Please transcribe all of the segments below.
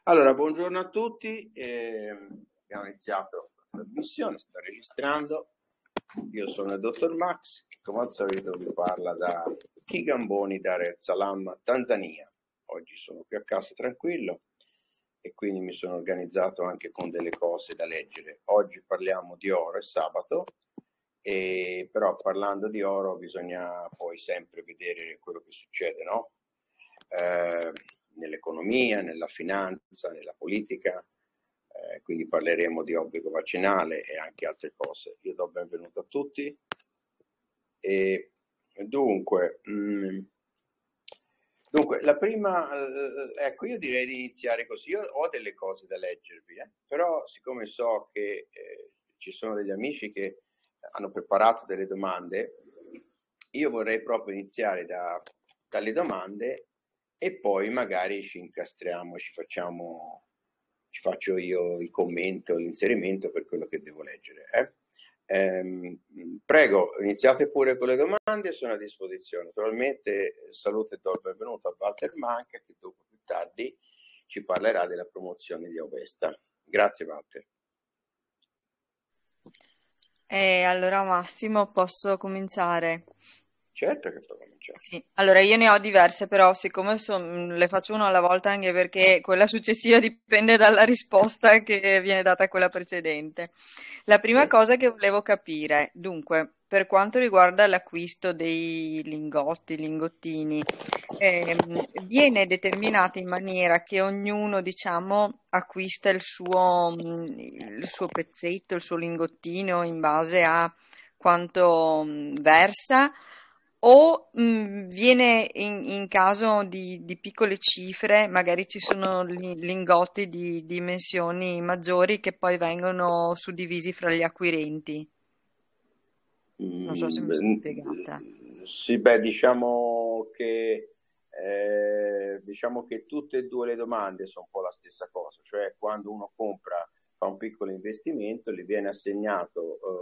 Allora, buongiorno a tutti. Abbiamo iniziato la trasmissione, sto registrando. Io sono il dottor Max, che come al solito vi parla da Kigamboni, Dar es Salaam, Tanzania. Oggi sono qui a casa tranquillo e quindi mi sono organizzato anche con delle cose da leggere. Oggi parliamo di oro, è sabato, però parlando di oro bisogna poi sempre vedere quello che succede, no? Nell'economia, nella finanza, nella politica, quindi parleremo di obbligo vaccinale e anche altre cose. Io do il benvenuto a tutti e dunque, la prima, ecco, io direi di iniziare così. Io ho delle cose da leggervi, però siccome so che ci sono degli amici che hanno preparato delle domande, io vorrei proprio iniziare dalle domande e poi magari ci incastriamo, ci faccio io il commento, l'inserimento per quello che devo leggere. Prego, iniziate pure con le domande, sono a disposizione. Naturalmente saluto e do il benvenuto a Walter Manca, che dopo più tardi ci parlerà della promozione di Ovesta. Grazie Walter. Allora Massimo, posso cominciare? Certo che può cominciare. Sì, allora io ne ho diverse, però siccome le faccio una alla volta anche perché quella successiva dipende dalla risposta che viene data a quella precedente. La prima Sì. cosa che volevo capire, dunque, per quanto riguarda l'acquisto dei lingotti, lingottini, viene determinata in maniera che ognuno, diciamo, acquista il suo pezzetto, il suo lingottino in base a quanto versa o viene in caso di piccole cifre, magari ci sono lingotti di dimensioni maggiori che poi vengono suddivisi fra gli acquirenti. Non so se mi sono spiegata. Sì, beh, diciamo che tutte e due le domande sono un po' la stessa cosa, cioè quando uno compra, fa un piccolo investimento, gli viene assegnato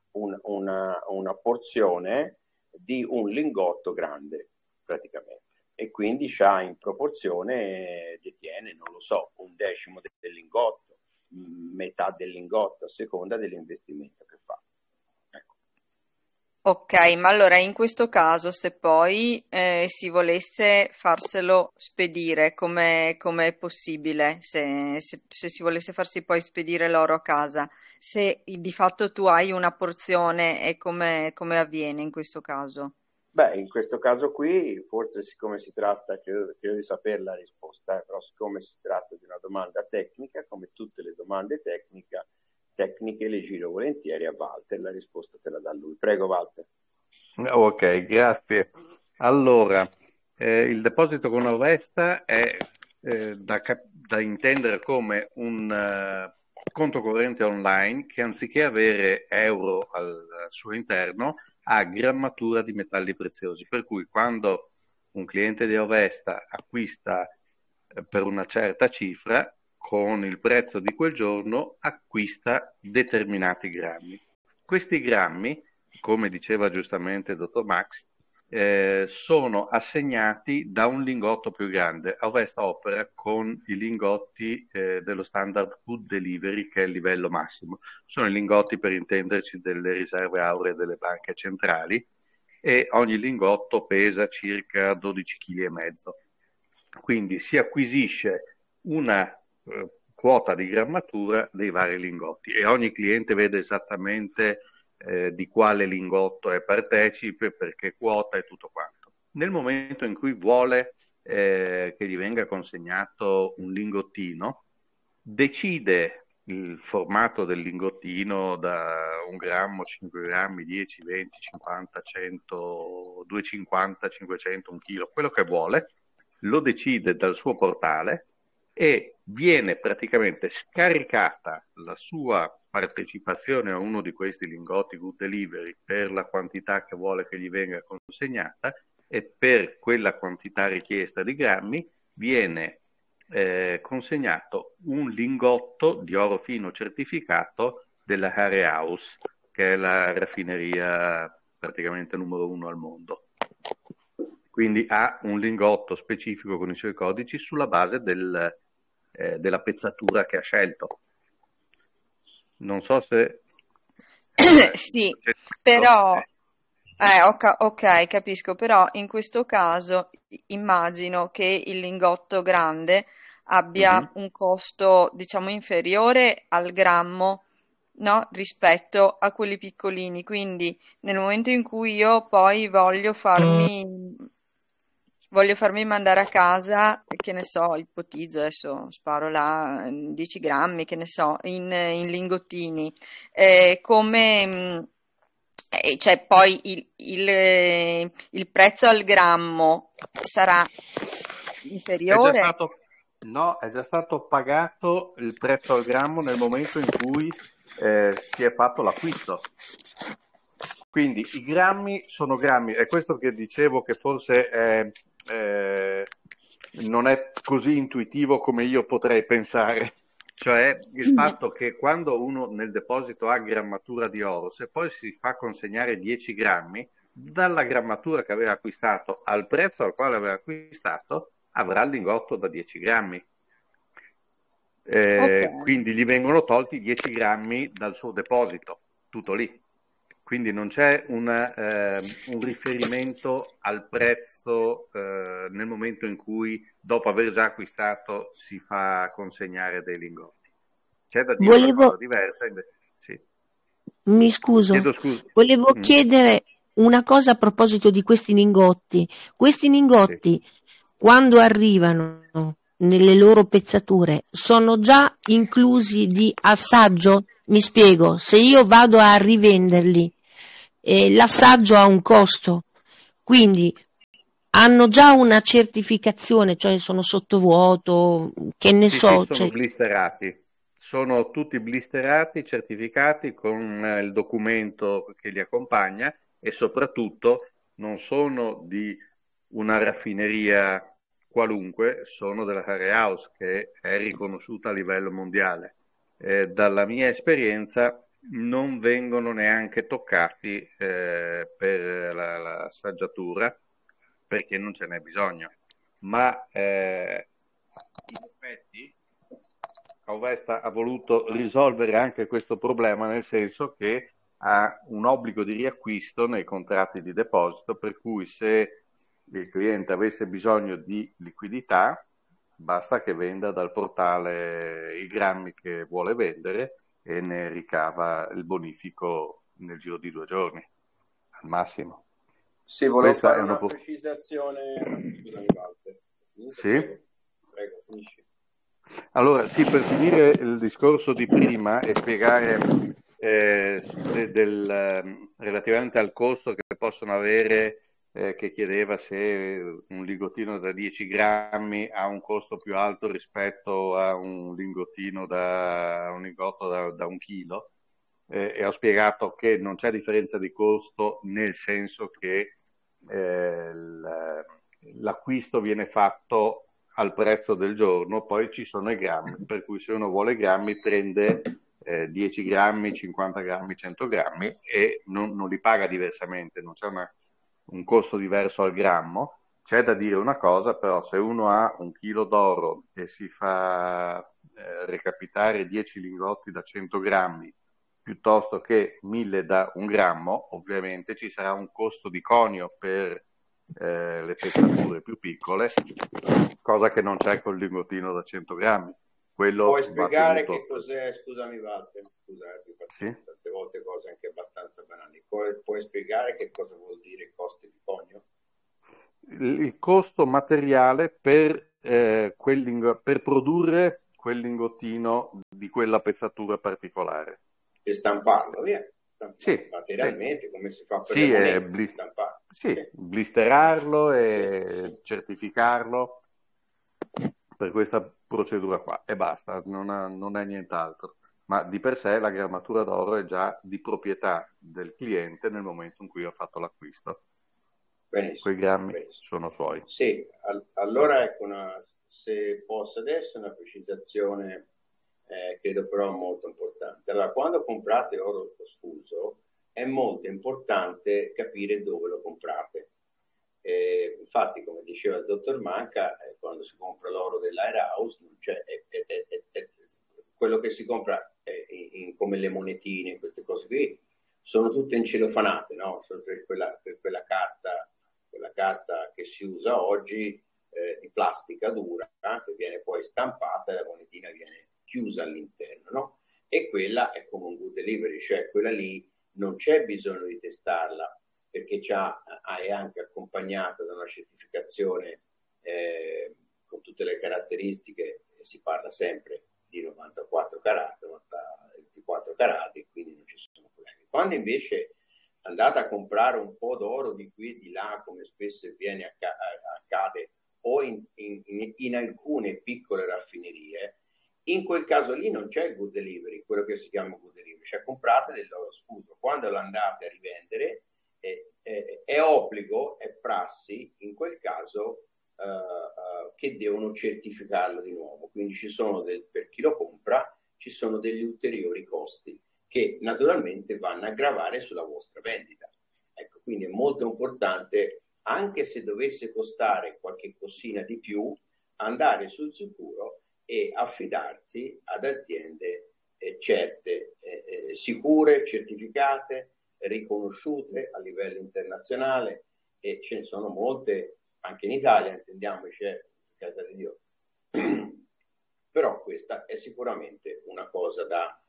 una porzione di un lingotto grande, praticamente, e quindi c'ha in proporzione, detiene, non lo so, un decimo del lingotto, metà del lingotto, a seconda dell'investimento che fa. Ecco. Ok, ma allora in questo caso se poi si volesse farselo spedire, come è possibile? Se si volesse farsi poi spedire l'oro a casa, se di fatto tu hai una porzione e come avviene in questo caso? Beh, in questo caso qui, forse siccome si tratta, credo di sapere la risposta, però siccome si tratta di una domanda tecnica, come tutte le domande tecniche le giro volentieri a Walter, la risposta te la dà lui. Prego Walter. Ok, grazie. Allora, il deposito con Ovesta è da intendere come un conto corrente online che anziché avere euro al suo interno ha grammatura di metalli preziosi. Per cui quando un cliente di Ovesta acquista per una certa cifra, con il prezzo di quel giorno acquista determinati grammi. Questi grammi, come diceva giustamente il dottor Max, sono assegnati da un lingotto più grande. Ovesta opera con i lingotti dello standard food delivery, che è il livello massimo. Sono i lingotti, per intenderci, delle riserve auree delle banche centrali, e ogni lingotto pesa circa 12,5 kg. Quindi si acquisisce una quota di grammatura dei vari lingotti e ogni cliente vede esattamente di quale lingotto è partecipe, perché quota e tutto quanto. Nel momento in cui vuole che gli venga consegnato un lingottino, decide il formato del lingottino da 1 grammo, 5 grammi, 10, 20, 50, 100, 250, 500, 1 chilo, quello che vuole, lo decide dal suo portale e viene praticamente scaricata la sua partecipazione a uno di questi lingotti good delivery per la quantità che vuole che gli venga consegnata, e per quella quantità richiesta di grammi viene consegnato un lingotto di oro fino certificato della Hare House, che è la raffineria praticamente numero 1 al mondo. Quindi ha un lingotto specifico con i suoi codici sulla base della pezzatura che ha scelto. Non so se... Sì, però ok, capisco, però in questo caso immagino che il lingotto grande abbia un costo, diciamo, inferiore al grammo, no? Rispetto a quelli piccolini. Quindi nel momento in cui io poi voglio farmi mandare a casa, che ne so, ipotizzo, adesso sparo là, 10 grammi, che ne so, in lingottini, cioè poi il prezzo al grammo sarà inferiore? No, è già stato pagato il prezzo al grammo nel momento in cui si è fatto l'acquisto. Quindi i grammi sono grammi, è questo che dicevo che forse non è così intuitivo come io potrei pensare. Cioè il fatto che quando uno nel deposito ha grammatura di oro, se poi si fa consegnare 10 grammi, dalla grammatura che aveva acquistato al prezzo al quale aveva acquistato, avrà il lingotto da 10 grammi. Ok. Quindi gli vengono tolti 10 grammi dal suo deposito, tutto lì. Quindi non c'è un riferimento al prezzo nel momento in cui, dopo aver già acquistato, si fa consegnare dei lingotti. C'è da dire una cosa Volevo, diversa, sì. mi scuso, Chiedo scusa. volevo chiedere una cosa a proposito di questi lingotti. Questi Sì. lingotti, quando arrivano nelle loro pezzature, sono già inclusi di assaggio? Mi spiego, se io vado a rivenderli, l'assaggio ha un costo, quindi hanno già una certificazione, cioè sono sottovuoto, che ne Sì, so, sono blisterati. Sono tutti blisterati, certificati con il documento che li accompagna e soprattutto non sono di una raffineria qualunque, sono della Hare House che è riconosciuta a livello mondiale. Dalla mia esperienza non vengono neanche toccati per l'assaggiatura perché non ce n'è bisogno. Ma in effetti Auvesta ha voluto risolvere anche questo problema, nel senso che ha un obbligo di riacquisto nei contratti di deposito, per cui se il cliente avesse bisogno di liquidità, basta che venda dal portale i grammi che vuole vendere e ne ricava il bonifico nel giro di 2 giorni, al massimo. Sì, volevo Questa fare è una precisazione. Scusami, Walter. Sì? Prego, finisci. Allora, sì, per finire il discorso di prima e spiegare relativamente al costo che possono avere, che chiedeva se un lingottino da 10 grammi ha un costo più alto rispetto a un lingottino un lingotto da 1 chilo, e ho spiegato che non c'è differenza di costo nel senso che l'acquisto viene fatto al prezzo del giorno, poi ci sono i grammi, per cui se uno vuole grammi prende 10 grammi, 50 grammi, 100 grammi e non li paga diversamente, non c'è un costo diverso al grammo. C'è da dire una cosa, però, se uno ha 1 chilo d'oro e si fa recapitare 10 lingotti da 100 grammi piuttosto che 1000 da 1 grammo, ovviamente ci sarà un costo di conio per le pezzature più piccole, cosa che non c'è col lingottino da 100 grammi. Quello Puoi spiegare tenuto... che cos'è, scusami Walter, scusate, Sì? tante volte cose anche abbastanza banali. Puoi spiegare che cosa vuol dire costi di conio? Il costo materiale per produrre quel lingottino di quella pezzatura particolare. E stamparlo, via. Sì, Materialmente, sì. Come si fa per sì, le monete, stamparlo. Sì, blisterarlo e certificarlo per questa procedura qua e basta, non è nient'altro. Ma di per sé la grammatura d'oro è già di proprietà del cliente nel momento in cui ha fatto l'acquisto. Benissimo. Quei grammi Benissimo. sono suoi. Sì, allora ecco, se posso adesso una precisazione, credo però molto importante. Allora, quando comprate oro sfuso, è molto importante capire dove lo comprate. Infatti, come diceva il dottor Manca, quando si compra l'oro dell'Air House è quello che si compra come le monetine, queste cose qui, sono tutte incelofanate, no? Per quella carta che si usa oggi, di plastica dura, che viene poi stampata e la monetina viene chiusa all'interno, no? E quella è come un good delivery, cioè quella lì non c'è bisogno di testarla, perché è anche accompagnata da una certificazione con tutte le caratteristiche, si parla sempre di 94 carati, 24 carati, quindi non ci sono problemi. Quando invece andate a comprare un po' d'oro di qui e di là, come spesso accade, o in alcune piccole raffinerie, in quel caso lì non c'è il good delivery, quello che si chiama good delivery, cioè comprate dell'oro sfuso. Quando lo andate a rivendere, è obbligo, è prassi, in quel caso, che devono certificarlo di nuovo. Quindi per chi lo compra, ci sono degli ulteriori costi che naturalmente vanno a gravare sulla vostra vendita. Ecco, quindi è molto importante, anche se dovesse costare qualche cosina di più, andare sul sicuro e affidarsi ad aziende certe, sicure, certificate, riconosciute a livello internazionale, e ce ne sono molte anche in Italia, intendiamoci, casa di Dio. Però questa è sicuramente una cosa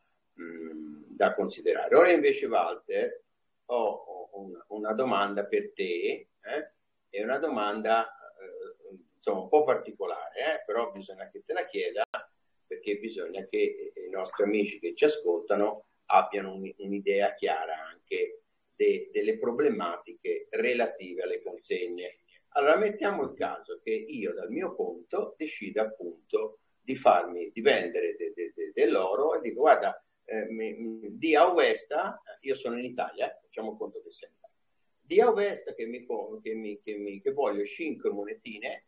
da considerare. Ora invece, Walter, ho una domanda per te, è una domanda insomma un po' particolare, però bisogna che te la chieda, perché bisogna che i nostri amici che ci ascoltano abbiano un'idea chiara anche delle problematiche relative alle consegne. Allora, mettiamo il caso che io dal mio conto decida appunto di vendere dell'oro e dico: guarda, di Auvesta, io sono in Italia, facciamo conto che sia in Italia, di Auvesta che voglio 5 monetine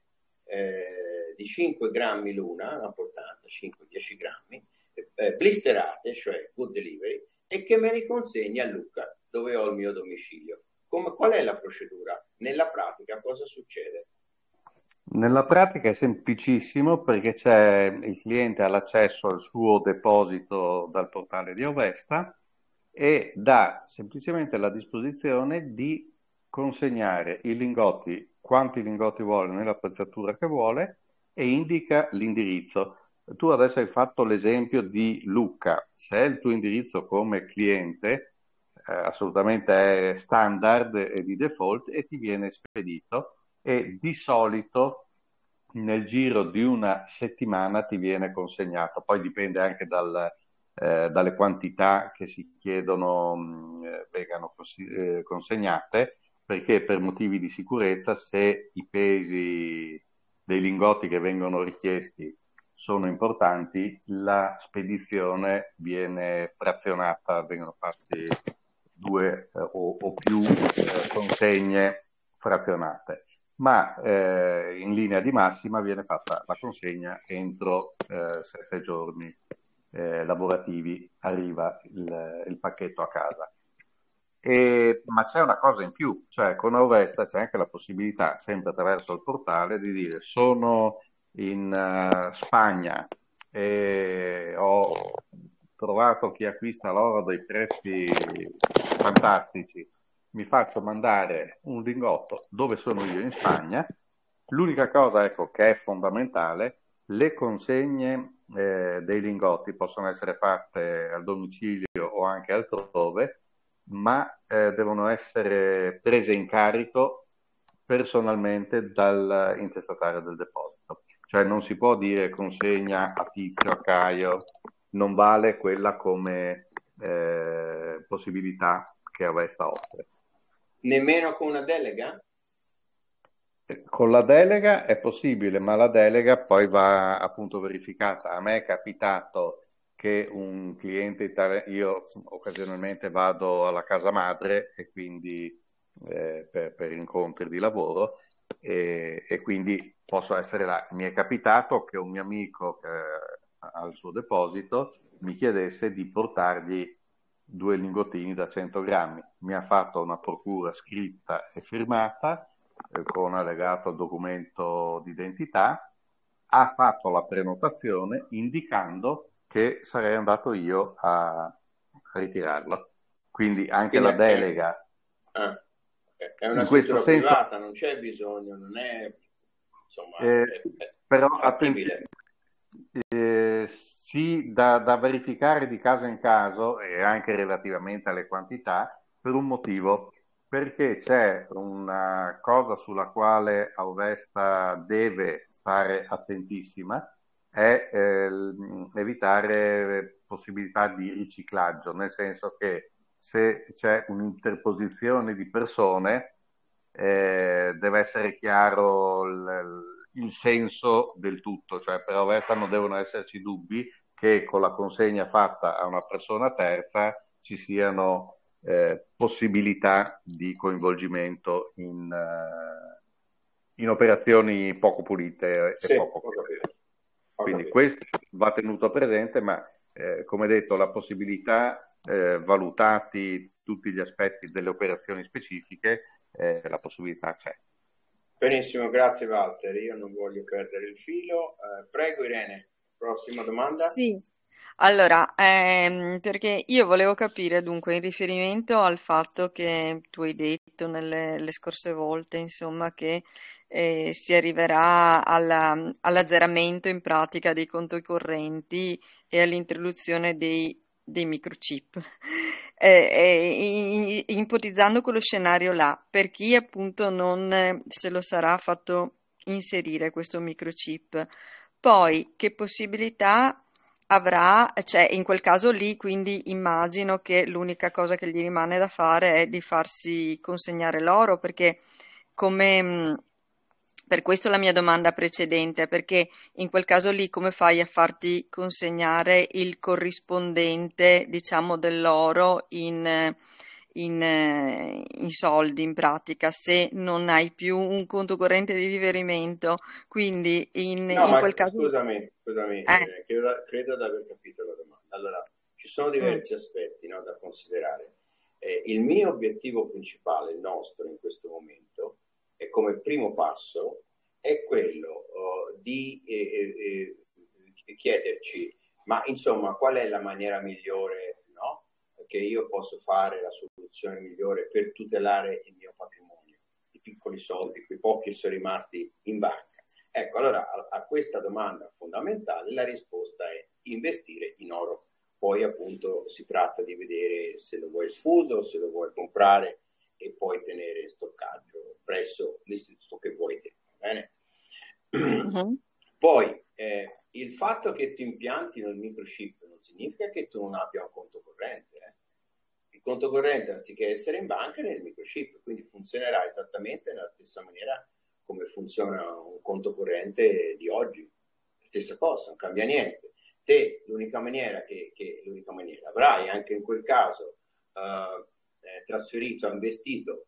di 5 grammi l'una, l'importanza 5-10 grammi, blisterate, cioè good delivery, e che me li consegni a Lucca, dove ho il mio domicilio. Qual è la procedura? Nella pratica cosa succede? Nella pratica è semplicissimo, perché il cliente ha l'accesso al suo deposito dal portale di Auvesta e dà semplicemente la disposizione di consegnare i lingotti, quanti lingotti vuole, nella pezzatura che vuole, e indica l'indirizzo. Tu adesso hai fatto l'esempio di Lucca. Se è il tuo indirizzo come cliente, assolutamente è standard e di default, e ti viene spedito, e di solito nel giro di una settimana ti viene consegnato. Poi dipende anche dalle quantità che si chiedono vengano consegnate, perché per motivi di sicurezza, se i pesi dei lingotti che vengono richiesti sono importanti, la spedizione viene frazionata, vengono fatti 2 o più consegne frazionate, ma in linea di massima viene fatta la consegna entro 7 giorni lavorativi, arriva il pacchetto a casa. Ma c'è una cosa in più, cioè con Auvesta c'è anche la possibilità, sempre attraverso il portale, di dire: sono in Spagna e ho trovato chi acquista l'oro a dei prezzi fantastici, mi faccio mandare un lingotto dove sono io in Spagna. L'unica cosa, ecco, che è fondamentale: le consegne dei lingotti possono essere fatte al domicilio o anche altrove, ma devono essere prese in carico personalmente dal intestatario del deposito. Cioè non si può dire consegna a Tizio, a Caio, non vale quella come possibilità che Auvesta offre. Nemmeno con una delega? Con la delega è possibile, ma la delega poi va appunto verificata. A me è capitato che un cliente italiano, io occasionalmente vado alla casa madre e quindi per incontri di lavoro, e quindi posso essere là. Mi è capitato che un mio amico al suo deposito mi chiedesse di portargli 2 lingottini da 100 grammi. Mi ha fatto una procura scritta e firmata con allegato documento d'identità, ha fatto la prenotazione indicando che sarei andato io a ritirarlo. Quindi anche Quindi la delega, è una in questo scrittura senso, privata, non c'è bisogno, non è, insomma, è però fattibile. attenzione, sì, da verificare di caso in caso e anche relativamente alle quantità, per un motivo, perché c'è una cosa sulla quale Auvesta deve stare attentissima, è evitare possibilità di riciclaggio, nel senso che se c'è un'interposizione di persone, deve essere chiaro il senso del tutto, cioè per Auvesta non devono esserci dubbi che con la consegna fatta a una persona terza ci siano possibilità di coinvolgimento in operazioni poco pulite e Sì, poco ho chiare. capito. Quindi questo va tenuto presente, ma come detto, la possibilità, valutati tutti gli aspetti delle operazioni specifiche, la possibilità c'è. Benissimo, grazie Walter, io non voglio perdere il filo. Prego Irene, prossima domanda. Sì, allora, perché io volevo capire dunque in riferimento al fatto che tu hai detto nelle le scorse volte, insomma, che si arriverà all'azzeramento in pratica dei conti correnti e all'introduzione dei microchip. Ipotizzando quello scenario là, per chi appunto non se lo sarà fatto inserire questo microchip, poi che possibilità avrà, cioè in quel caso lì, quindi immagino che l'unica cosa che gli rimane da fare è di farsi consegnare l'oro, perché come, per questo la mia domanda precedente, perché in quel caso lì come fai a farti consegnare il corrispondente, diciamo, dell'oro in soldi in pratica, se non hai più un conto corrente di riferimento, quindi No, in ma quel caso... scusami, credo di aver capito la domanda. Allora, ci sono Mm, diversi aspetti, no, da considerare. Il mio obiettivo principale, il nostro in questo momento, è come primo passo, è quello di chiederci, ma insomma, qual è la maniera migliore, no, che io posso fare, la soluzione migliore per tutelare il mio patrimonio, i piccoli soldi, quei pochi che sono rimasti in banca. Ecco, allora a questa domanda fondamentale la risposta è investire in oro. Poi appunto si tratta di vedere se lo vuoi sfuso, se lo vuoi comprare e poi tenere in stoccaggio presso l'istituto che vuoi te, va bene? mhm. Poi il fatto che ti impiantino il microchip non significa che tu non abbia un conto corrente. Il conto corrente, anziché essere in banca, è nel microchip, quindi funzionerà esattamente nella stessa maniera come funziona un conto corrente di oggi. Stessa cosa, non cambia niente. Te l'unica maniera avrai anche in quel caso trasferito, investito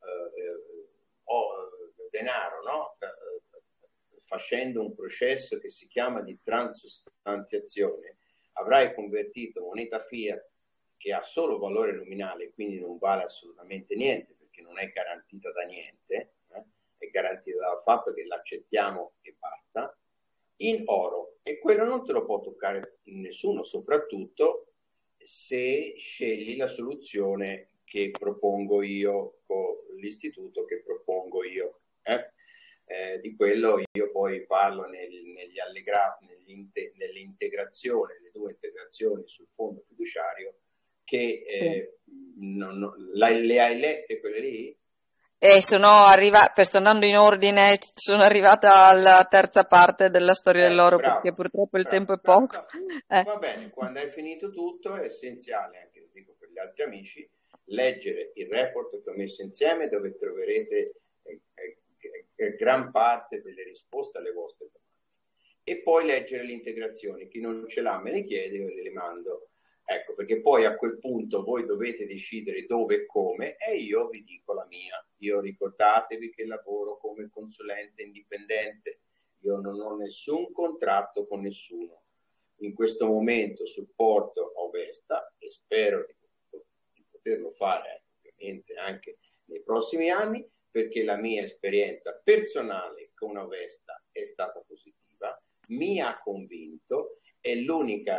denaro, no? Facendo un processo che si chiama di transustanziazione, avrai convertito moneta fiat che ha solo valore nominale, quindi non vale assolutamente niente perché non è garantita da niente, è garantita dal fatto che l'accettiamo e basta, in oro, e quello non te lo può toccare nessuno, soprattutto se scegli la soluzione che propongo io con l'istituto che propongo io. Di quello io poi parlo negli allegati, nelle integrazioni, le due integrazioni sul fondo fiduciario che Sì. le hai lette quelle lì? Sto andando in ordine, sono arrivata alla terza parte della storia dell'oro perché Bravo, purtroppo il tempo è bravo. poco. No, va bene, quando hai finito tutto è essenziale, anche lo dico per gli altri amici, leggere il report che ho messo insieme dove troverete gran parte delle risposte alle vostre domande. E poi leggere le integrazioni. Chi non ce l'ha me ne chiede, io le mando. Ecco, perché poi a quel punto voi dovete decidere dove e come e io vi dico la mia. Io ricordatevi che lavoro come consulente indipendente, io non ho nessun contratto con nessuno. In questo momento supporto Auvesta e spero di poterlo fare ovviamente anche nei prossimi anni, perché la mia esperienza personale con Auvesta è stata positiva, mi ha convinto, è l'unica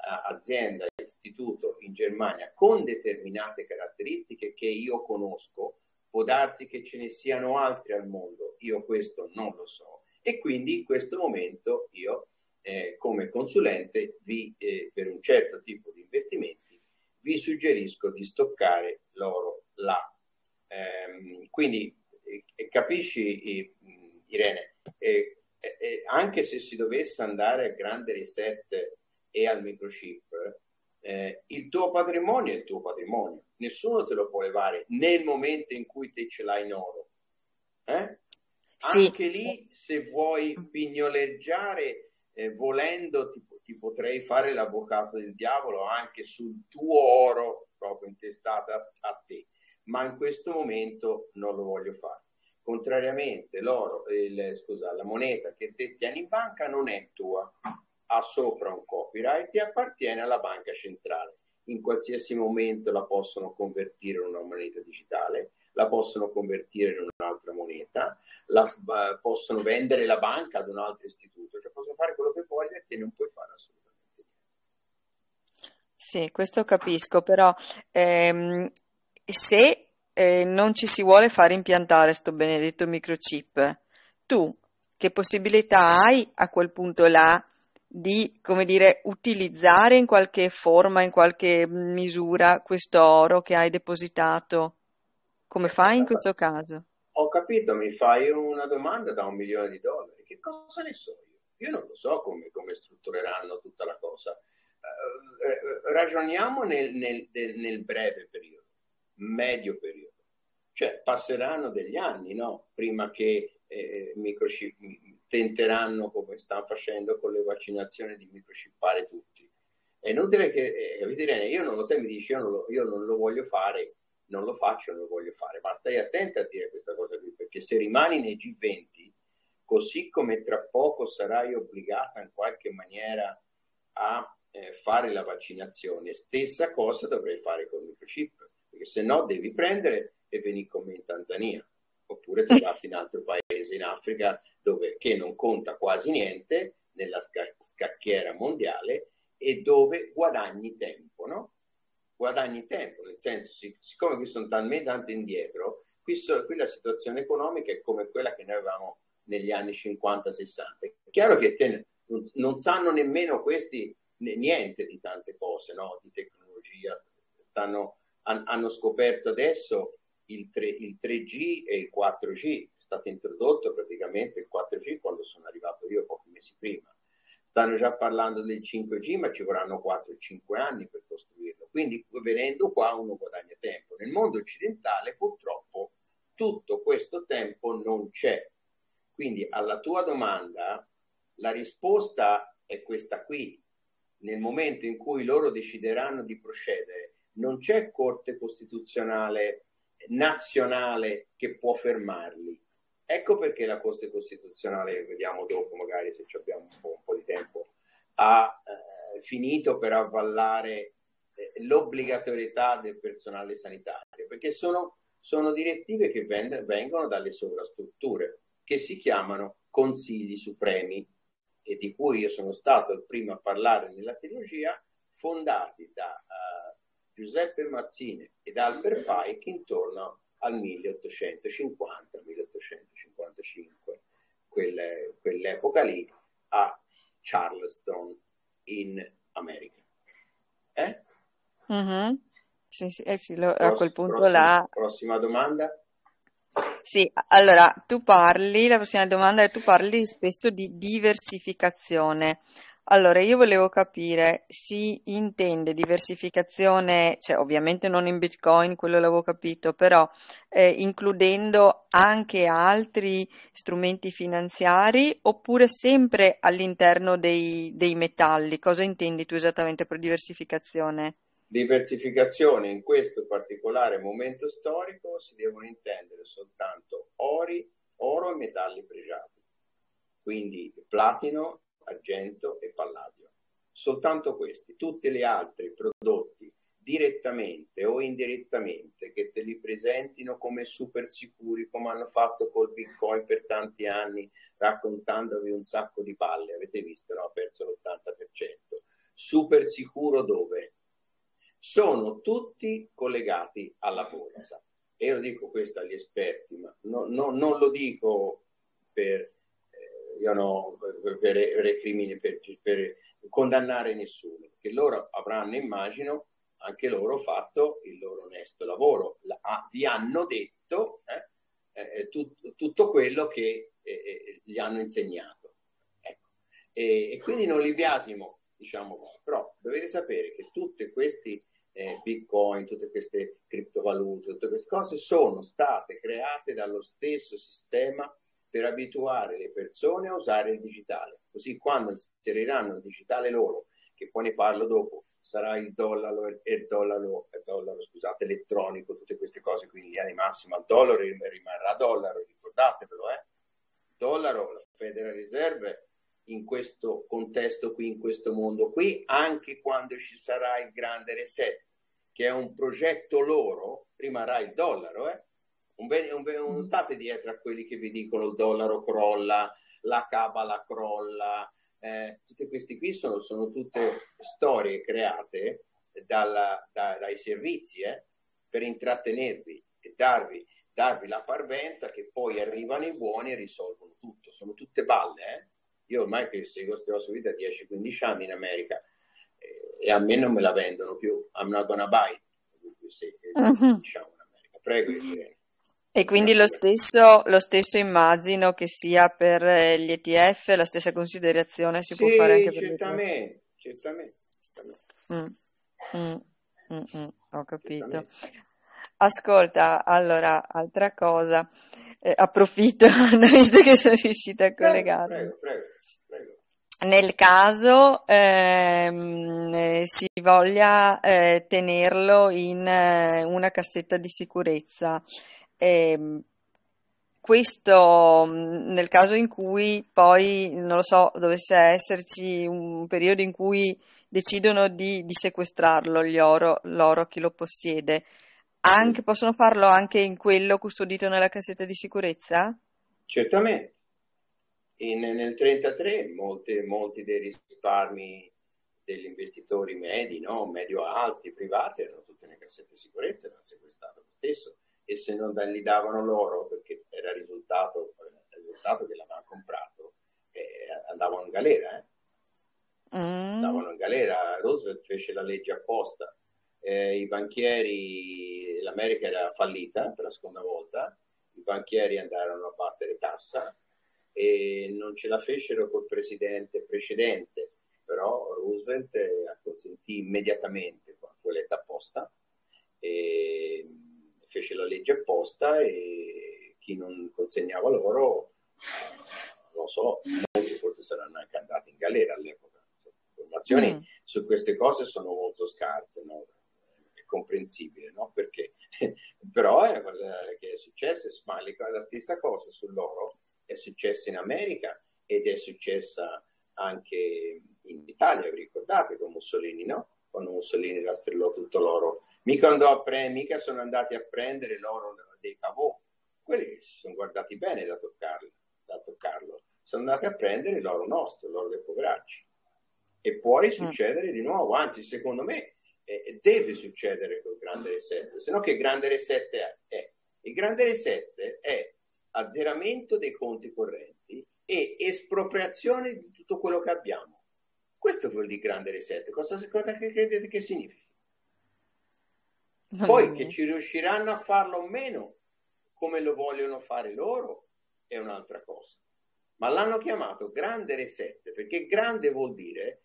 azienda, istituto in Germania con determinate caratteristiche che io conosco, può darsi che ce ne siano altri al mondo, io questo non lo so, e quindi in questo momento io come consulente per un certo tipo di investimenti vi suggerisco di stoccare l'oro là. Quindi capisci, Irene, anche se si dovesse andare al grande reset e al microchip, il tuo patrimonio è il tuo patrimonio, nessuno te lo può levare nel momento in cui te ce l'hai in oro. Sì. Anche lì, se vuoi pignoleggiare, volendo ti potrei fare l'avvocato del diavolo anche sul tuo oro proprio intestato a te, ma in questo momento non lo voglio fare. Contrariamente, l'oro, la moneta che te tieni in banca non è tua, ha sopra un copyright e appartiene alla banca centrale. In qualsiasi momento la possono convertire in una moneta digitale, la possono convertire in un'altra moneta, possono vendere la banca ad un altro istituto, cioè possono fare quello che vogliono e te non puoi fare assolutamente niente. Sì, questo capisco, però se non ci si vuole fare impiantare sto benedetto microchip, tu che possibilità hai a quel punto là di, come dire, utilizzare in qualche forma, in qualche misura questo oro che hai depositato? Come fai in questo caso? Ho capito, mi fai una domanda da $1 milione, che cosa ne so io? Io non lo so come struttureranno tutta la cosa. Ragioniamo nel breve periodo, medio periodo, cioè passeranno degli anni, no? Prima che microchip tenteranno, come stanno facendo con le vaccinazioni, di microchippare tutti. È inutile che, io non lo so, mi dici io non lo voglio fare, non lo faccio, non lo voglio fare, ma stai attento a dire questa cosa qui, perché se rimani nei G20, così come tra poco sarai obbligata in qualche maniera a fare la vaccinazione, stessa cosa dovrei fare con il microchip, perché se no devi prendere e venire con me in Tanzania, oppure trovati in altro paese in Africa che non conta quasi niente nella scacchiera mondiale e dove guadagni tempo, no? Guadagni tempo, nel senso, siccome qui sono talmente indietro, qui la situazione economica è come quella che noi avevamo negli anni 50-60. È chiaro che non sanno nemmeno questi niente di tante cose, no? Di tecnologia. Hanno scoperto adesso il 3G e il 4G. È stato introdotto praticamente il 4G quando sono arrivato io pochi mesi prima. Stanno già parlando del 5G, ma ci vorranno 4-5 anni per costruirlo. Quindi venendo qua uno guadagna tempo. Nel mondo occidentale purtroppo tutto questo tempo non c'è. Quindi alla tua domanda la risposta è questa qui. Nel momento in cui loro decideranno di procedere, non c'è Corte Costituzionale nazionale che può fermarli. Ecco perché la Corte Costituzionale, vediamo dopo magari se abbiamo un po' di tempo, ha finito per avvallare l'obbligatorietà del personale sanitario, perché sono direttive che vengono dalle sovrastrutture che si chiamano Consigli Supremi e di cui io sono stato il primo a parlare nella trilogia, fondati da Giuseppe Mazzini ed Albert Pike intorno al 1850-1855, quell'epoca lì a Charleston in America. Mm-hmm. Sì, a quel punto là. Prossima domanda. Sì, allora la prossima domanda è: tu parli spesso di diversificazione. Allora, io volevo capire, si intende diversificazione, cioè ovviamente non in Bitcoin, quello l'avevo capito, però includendo anche altri strumenti finanziari oppure sempre all'interno dei metalli? Cosa intendi tu esattamente per diversificazione? Diversificazione in questo particolare momento storico si devono intendere soltanto oro e metalli pregiati, quindi platino, argento e palladio. Soltanto questi, tutti gli altri prodotti direttamente o indirettamente che te li presentino come super sicuri, come hanno fatto col Bitcoin per tanti anni, raccontandovi un sacco di palle, avete visto, no? Ha perso l'80%. super sicuro dove? Sono tutti collegati alla borsa. E io dico questo agli esperti, ma non lo dico per, per condannare nessuno, perché loro avranno, immagino, anche loro fatto il loro onesto lavoro. Vi hanno detto tutto quello che gli hanno insegnato. Ecco. E quindi non li biasimo, diciamo così. Però dovete sapere che tutti questi Bitcoin, tutte queste criptovalute, tutte queste cose sono state create dallo stesso sistema per abituare le persone a usare il digitale. Così quando inseriranno il digitale loro, che poi ne parlo dopo, sarà il dollaro, scusate, elettronico, tutte queste cose qui in linea di massima, il dollaro rimarrà dollaro, ricordatevelo, dollaro, la Federal Reserve in questo contesto qui, in questo mondo qui, anche quando ci sarà il grande reset, che è un progetto loro, rimarrà il dollaro, non state dietro a quelli che vi dicono il dollaro crolla, la cabala crolla, tutti questi qui sono tutte storie create dai servizi per intrattenervi e darvi la parvenza che poi arrivano i buoni e risolvono tutto. Sono tutte balle. Io ormai che seguo queste cose qui da 10-15 anni in America e a me non me la vendono più. I'm not gonna buy. Diciamo in America. Prego, Irene. E quindi lo stesso immagino che sia per gli ETF, la stessa considerazione si può fare anche per gli ETF. Certamente. Ho capito. Ascolta, allora, altra cosa, approfitto, visto che sono riuscita a collegarmi. Prego. Nel caso si voglia tenerlo in una cassetta di sicurezza, questo nel caso in cui poi, non lo so, dovesse esserci un periodo in cui decidono di sequestrarlo l'oro chi lo possiede, possono farlo anche in quello custodito nella cassetta di sicurezza? Certamente. Nel 1933 molti dei risparmi degli investitori medi, medio-alti, privati, erano tutti nelle cassette di sicurezza, erano sequestrati lo stesso, e se non gli davano l'oro, perché era il risultato che l'avevano comprato, andavano in galera. Andavano in galera. Roosevelt fece la legge apposta. I banchieri, l'America era fallita per la seconda volta, i banchieri andarono a battere tassa, e non ce la fecero col presidente precedente, però Roosevelt acconsentì immediatamente quando fu eletta apposta, e fece la legge apposta, e chi non consegnava l'oro, non lo so, molti forse saranno anche andati in galera all'epoca. Le informazioni su queste cose sono molto scarse, è comprensibile, perché però è una cosa che è successa, ma la stessa cosa sull'oro è successa in America ed è successa anche in Italia. Vi ricordate con Mussolini, quando Mussolini rastrellò tutto l'oro? Mica sono andati a prendere l'oro dei Cavour, quelli si sono guardati bene da toccarlo, sono andati a prendere l'oro nostro, l'oro dei poveracci. E può succedere di nuovo, anzi secondo me deve succedere col grande reset, se no che grande reset è? Il grande reset è azzeramento dei conti correnti e espropriazione di tutto quello che abbiamo. Questo vuol dire grande reset. Cosa credete che significhi? Poi che ci riusciranno a farlo o meno, come lo vogliono fare loro, è un'altra cosa. Ma l'hanno chiamato grande reset perché grande vuol dire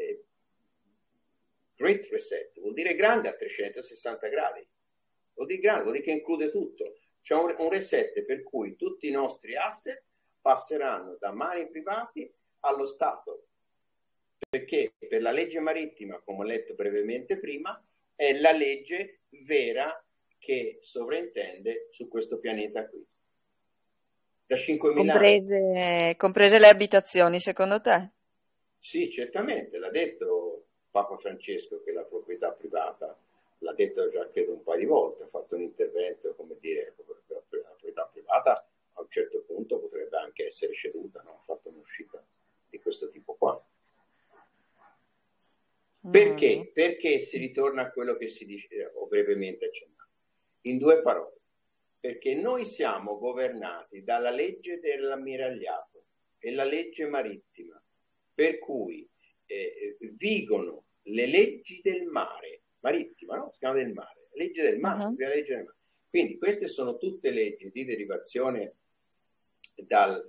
great reset, vuol dire grande a 360 gradi. Vuol dire grande, vuol dire che include tutto. C'è un reset per cui tutti i nostri asset passeranno da mani privati allo Stato, perché per la legge marittima, come ho letto brevemente prima, è la legge vera che sovrintende su questo pianeta qui. Da 5.000 anni. Comprese le abitazioni, secondo te? Sì, certamente, l'ha detto Papa Francesco che la proprietà privata, l'ha detto già credo un paio di volte, ha fatto un intervento, come dire, la proprietà privata a un certo punto potrebbe anche essere ceduta, ha fatto un'uscita di questo tipo qua. Perché? Perché si ritorna a quello che si dice, ho brevemente accennato, in due parole. Perché noi siamo governati dalla legge dell'ammiragliato e la legge marittima, per cui vigono le leggi del mare, marittima, no? Si chiama del mare, legge del mare, la legge del mare. Quindi queste sono tutte leggi di derivazione dal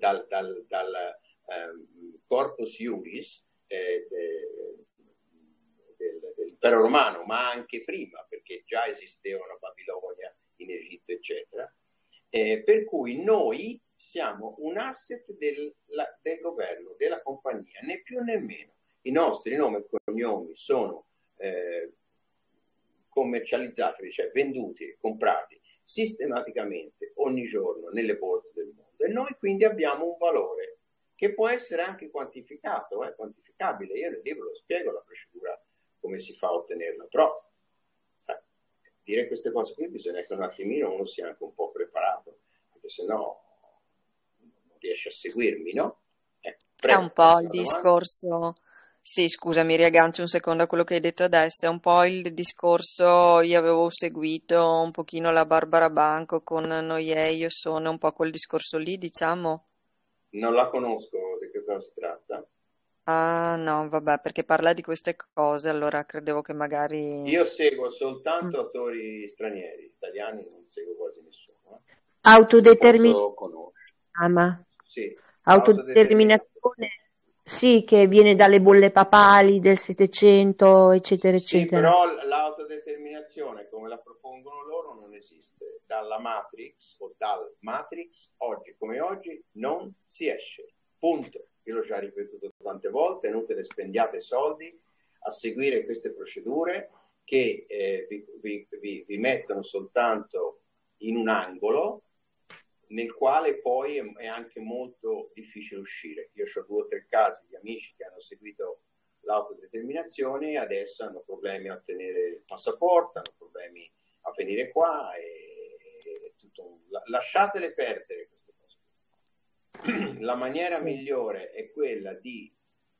corpus iuris dell'impero romano, ma anche prima, perché già esistevano a Babilonia, in Egitto, eccetera. Per cui noi siamo un asset del governo, della compagnia, né più né meno. I nostri nomi e cognomi sono commercializzati, cioè venduti e comprati sistematicamente ogni giorno nelle borse del mondo, e noi quindi abbiamo un valore che può essere anche quantificato, quantificabile. Io nel libro lo spiego la procedura, come si fa a ottenerla, però sai, dire queste cose qui bisogna che un attimino uno sia anche un po' preparato, perché se no non riesce a seguirmi, no? È un po' il discorso. Sì, scusami, riaggancio un secondo a quello che hai detto adesso. È un po' il discorso, io avevo seguito un pochino la Barbara Banco con Noie, io sono un po' quel discorso lì, diciamo. Non la conosco, di che cosa si tratta? Ah, no, vabbè, perché parla di queste cose, allora credevo che magari... Io seguo soltanto attori stranieri, italiani non seguo quasi nessuno. Autodeterminazione. Sì, autodeterminazione, sì, che viene dalle bolle papali del Settecento, eccetera, sì, eccetera. però l'autodeterminazione, come la propongono loro, non esiste. Dalla Matrix o dal Matrix, oggi come oggi, non si esce. Punto. Io l'ho già ripetuto tante volte, è inutile spendiate soldi a seguire queste procedure che vi mettono soltanto in un angolo nel quale poi è anche molto difficile uscire. Io ho 2 o 3 casi di amici che hanno seguito l'autodeterminazione e adesso hanno problemi a ottenere il passaporto, hanno problemi a venire qua e tutto. Lasciatele perdere queste cose. La maniera migliore è quella di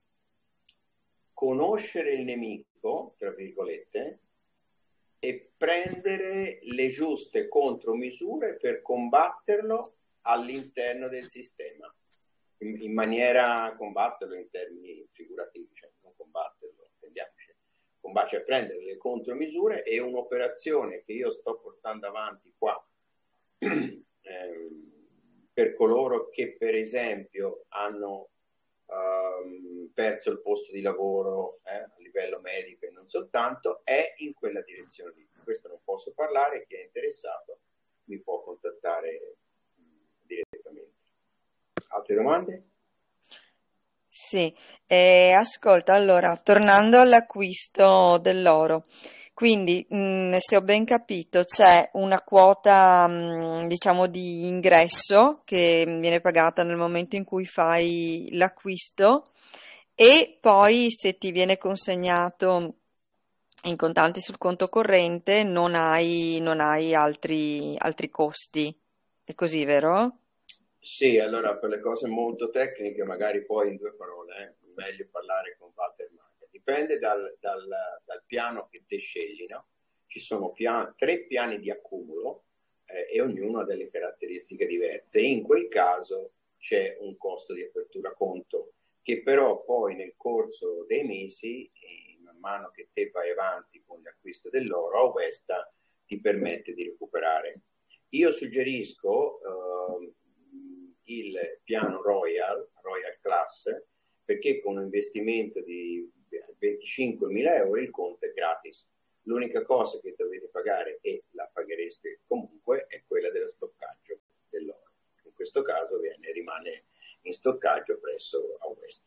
conoscere il nemico, tra virgolette, e prendere le giuste contromisure per combatterlo all'interno del sistema, in maniera combatterlo in termini figurativi, cioè non combatterlo, intendiamoci, cioè prendere le contromisure. È un'operazione che io sto portando avanti qua per coloro che per esempio hanno perso il posto di lavoro a livello medico e non soltanto, è in quella direzione lì. Questo non posso parlare, chi è interessato mi può contattare direttamente. Altre domande? Sì, ascolta, allora, tornando all'acquisto dell'oro, quindi se ho ben capito c'è una quota, diciamo, di ingresso che viene pagata nel momento in cui fai l'acquisto e poi se ti viene consegnato in contanti sul conto corrente non hai altri costi. È così, vero? Sì, allora per le cose molto tecniche, magari poi in 2 parole, meglio parlare con Walter Maga. Dipende dal piano che te scegli, no? Ci sono 3 piani di accumulo e ognuno ha delle caratteristiche diverse. In quel caso c'è un costo di apertura conto che però poi nel corso dei mesi, man mano che te vai avanti con l'acquisto dell'oro, Auvesta ti permette di recuperare. Io suggerisco il piano Royal Class, perché con un investimento di 25.000 euro il conto è gratis. L'unica cosa che dovete pagare, e la paghereste comunque, è quella dello stoccaggio dell'oro. In questo caso rimane in stoccaggio presso Auvesta.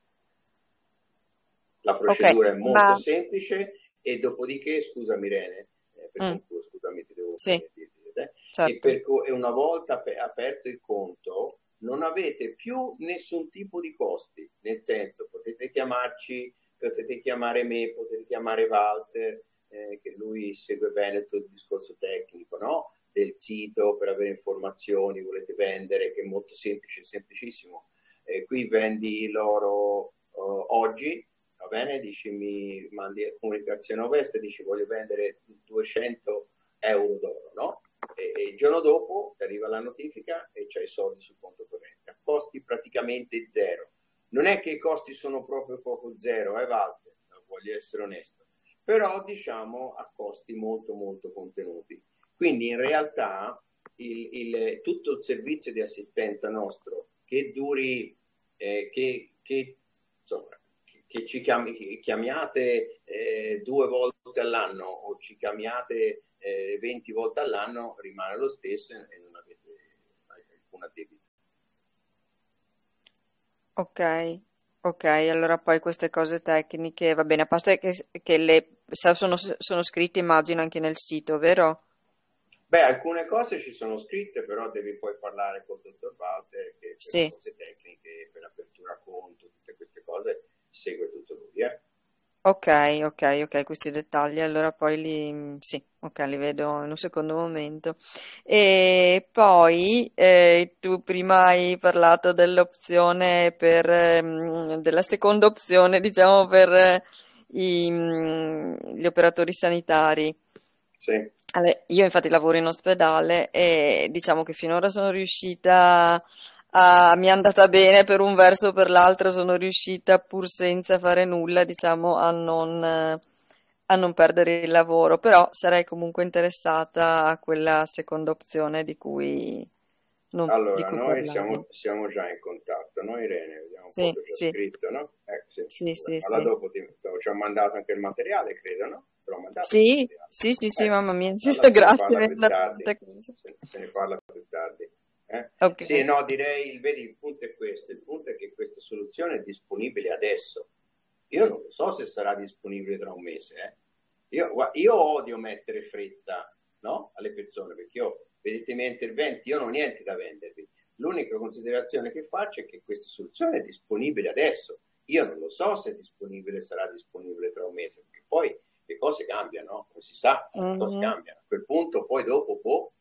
La procedura è molto semplice e dopodiché, scusami Irene, scusami, ti devo dire, certo. E una volta aperto il conto non avete più nessun tipo di costi, nel senso potete chiamarci, potete chiamare me, potete chiamare Walter, che lui segue bene tutto il discorso tecnico, no? Del sito per avere informazioni, volete vendere, che è molto semplice, semplicissimo. Qui vendi l'oro oggi, va bene? Dici mi mandi comunicazione ovest, dici voglio vendere 200 euro d'oro, no? E il giorno dopo ti arriva la notifica e c'hai i soldi sul conto corrente, a costi praticamente zero. Non è che i costi sono proprio zero, Walter, voglio essere onesto, però diciamo a costi molto molto contenuti. Quindi in realtà tutto il servizio di assistenza nostro, che duri, insomma, che ci chiamiate 2 volte all'anno o ci chiamiate 20 volte all'anno, rimane lo stesso e non avete alcuna debito. Ok, allora poi queste cose tecniche, va bene, a parte che sono scritte, immagino, anche nel sito, vero? Beh, alcune cose ci sono scritte, però devi poi parlare col dottor Walter, che per Sì. le cose tecniche, per l'apertura conto, tutte queste cose, segue tutto lui, Ok, questi dettagli, allora poi sì, ok, li vedo in un secondo momento. E poi tu prima hai parlato dell'opzione della seconda opzione, diciamo, per gli operatori sanitari. Sì. Allora, io infatti lavoro in ospedale e diciamo che finora sono riuscita mi è andata bene per un verso o per l'altro, sono riuscita pur senza fare nulla, diciamo, a non perdere il lavoro, però sarei comunque interessata a quella seconda opzione di Allora, cui noi parlavi. siamo già in contatto, no Irene? Vediamo un po' Sì, che c'è sì, scritto, no? Sì. sì, sì, Allora sì. dopo ci ho mandato anche il materiale, credo, no? Te l'ho mandato il Sì, materiale. sì, sì, sì, mamma mia, Allora se ne grazie, parla mi hai più dato tardi. tante cose. Se ne parla più tardi. Ok. Sì, no, direi, vedi, il punto è questo. Il punto è che questa soluzione è disponibile adesso. Io non lo so se sarà disponibile tra un mese. Io odio mettere fretta, no? Alle persone, perché vedete i miei interventi, io non ho niente da vendervi. L'unica considerazione che faccio è che questa soluzione è disponibile adesso. Io non lo so se è disponibile, sarà disponibile tra un mese, perché poi le cose cambiano, come si sa, le cose Mhm. cambiano. A quel punto, poi dopo,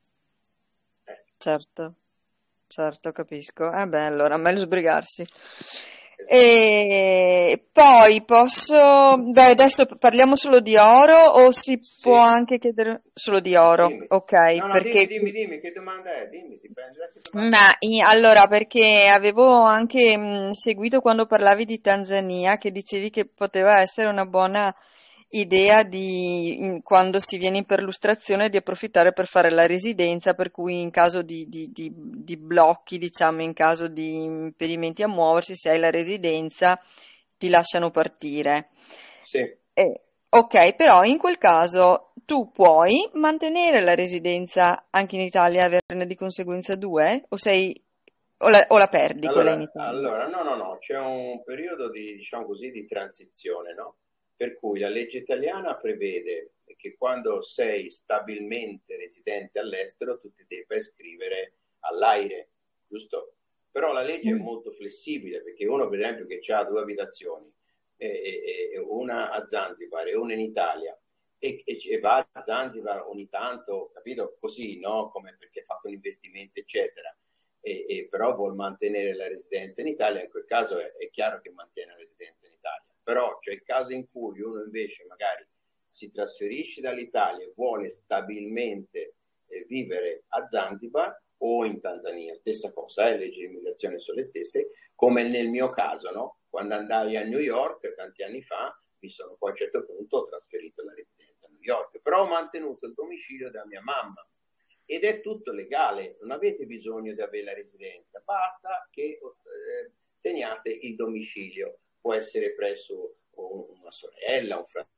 Certo, capisco. Beh, allora, meglio sbrigarsi. esatto. E poi beh, adesso parliamo solo di oro o si può Sì, anche chiedere solo di oro? dimmi. Ok, No, perché dimmi, che domanda è? Dimmi, dipende da che domanda è. ma allora, perché avevo anche seguito quando parlavi di Tanzania, che dicevi che poteva essere una buona idea quando si viene in perlustrazione di approfittare per fare la residenza, per cui in caso di blocchi, diciamo, in caso di impedimenti a muoversi, se hai la residenza, ti lasciano partire. Sì. Ok, però in quel caso tu puoi mantenere la residenza anche in Italia e averne di conseguenza due? O la perdi quella in Italia? Allora, no, c'è un periodo diciamo così, di transizione, no? Per cui la legge italiana prevede che quando sei stabilmente residente all'estero tu ti debba iscrivere all'AIRE, giusto? Però la legge è Mm. molto flessibile perché uno, per esempio, che ha 2 abitazioni, una a Zanzibar e una in Italia, e va a Zanzibar ogni tanto, capito? Così, no? Come perché ha fatto un investimento, eccetera. Però vuol mantenere la residenza in Italia, in quel caso è chiaro che mantiene la residenza in Italia. Però c'è il caso in cui uno invece magari si trasferisce dall'Italia e vuole stabilmente vivere a Zanzibar o in Tanzania, stessa cosa, le leggi di immigrazione sono le stesse, come nel mio caso, no? Quando andai a New York tanti anni fa, mi sono poi a un certo punto trasferito la residenza a New York, però ho mantenuto il domicilio da mia mamma ed è tutto legale, non avete bisogno di avere la residenza, basta che teniate il domicilio, può essere presso una sorella, un fratello,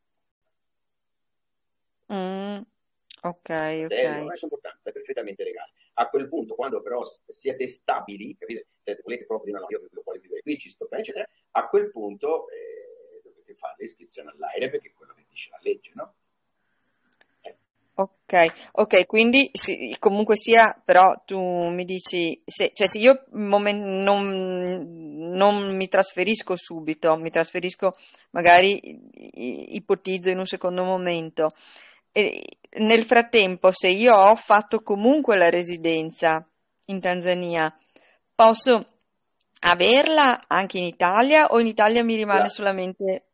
Ok, non è importante, è perfettamente legale. A quel punto, quando però siete stabili, capite? Se volete proprio dire no, io voglio vivere qui, ci sto bene, eccetera, a quel punto dovete fare l'iscrizione all'AIRE perché è quello che dice la legge, no? Ok, quindi comunque sia, però tu mi dici, cioè se io non mi trasferisco subito, mi trasferisco magari, ipotizzo in un secondo momento, e nel frattempo se io ho fatto comunque la residenza in Tanzania, posso averla anche in Italia o in Italia mi rimane La, solamente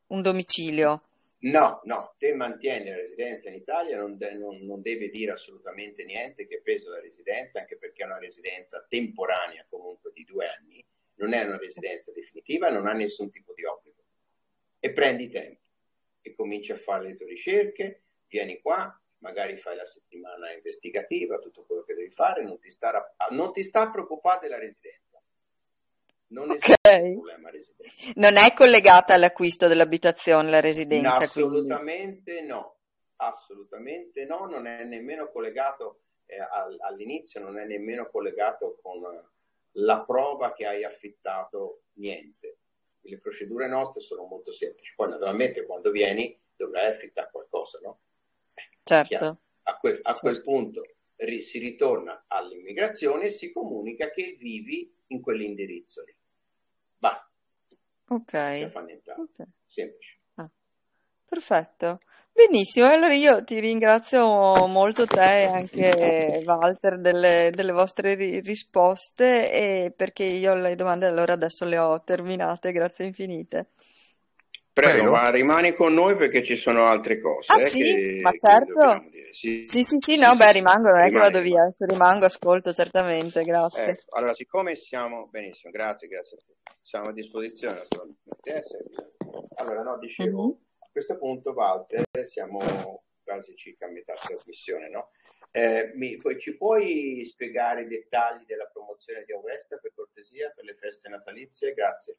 un domicilio. No, te mantieni la residenza in Italia, non deve dire assolutamente niente che pesa la residenza, anche perché è una residenza temporanea comunque di 2 anni, non è una residenza definitiva, non ha nessun tipo di obbligo. E prendi tempo e cominci a fare le tue ricerche, vieni qua, magari fai la settimana investigativa, tutto quello che devi fare, non ti sta a preoccupare della residenza. Non esiste un problema residenza. Non è collegata all'acquisto dell'abitazione la residenza, assolutamente no, non è nemmeno collegato all'inizio, non è nemmeno collegato con la prova che hai affittato, niente. Le procedure nostre sono molto semplici. Poi naturalmente quando vieni dovrai affittare qualcosa, no? Certo. A quel punto si ritorna all'immigrazione e si comunica che vivi in quell'indirizzo lì. Basta. Ok. Semplice. Perfetto, benissimo. Allora io ti ringrazio molto te e anche Walter delle vostre risposte, perché io le domande allora adesso le ho terminate, grazie infinite. Prego, ma rimani con noi perché ci sono altre cose. Sì, ma certo. Sì, no, rimango, non è che vado via, se rimango ascolto certamente, grazie. Allora, siccome siamo, benissimo, grazie a te. Siamo a disposizione naturalmente. Allora, no, dicevo, a questo punto, Walter, siamo quasi circa a metà trasmissione, no? Ci puoi spiegare i dettagli della promozione di Auvesta, per cortesia, per le feste natalizie? Grazie.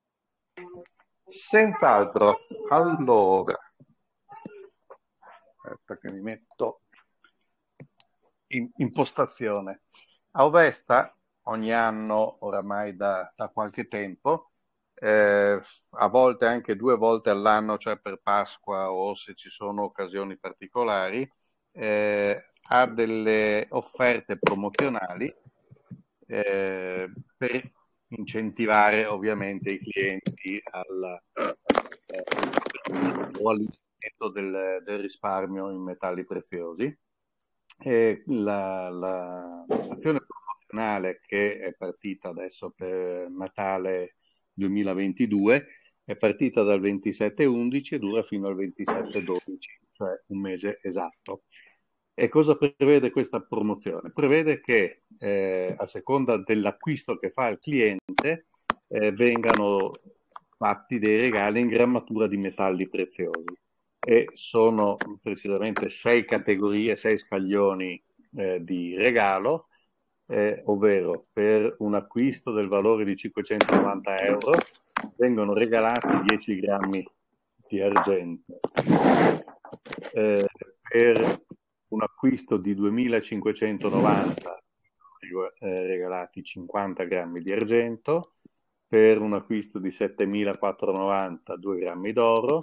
Senz'altro. Allora, aspetta che mi metto in impostazione. Auvesta ogni anno, oramai da qualche tempo, a volte anche 2 volte all'anno, cioè per Pasqua o se ci sono occasioni particolari, ha delle offerte promozionali per incentivare ovviamente i clienti all'investimento del risparmio in metalli preziosi. L'azione promozionale che è partita adesso per Natale 2022 è partita dal 27/11 e dura fino al 27/12, cioè un mese esatto. E cosa prevede questa promozione? Prevede che a seconda dell'acquisto che fa il cliente vengano fatti dei regali in grammatura di metalli preziosi, e sono precisamente 6 categorie, 6 scaglioni di regalo, ovvero per un acquisto del valore di 590 euro vengono regalati 10 grammi di argento. Per un acquisto di 2590 regalati 50 grammi di argento, per un acquisto di 7490 2 grammi d'oro,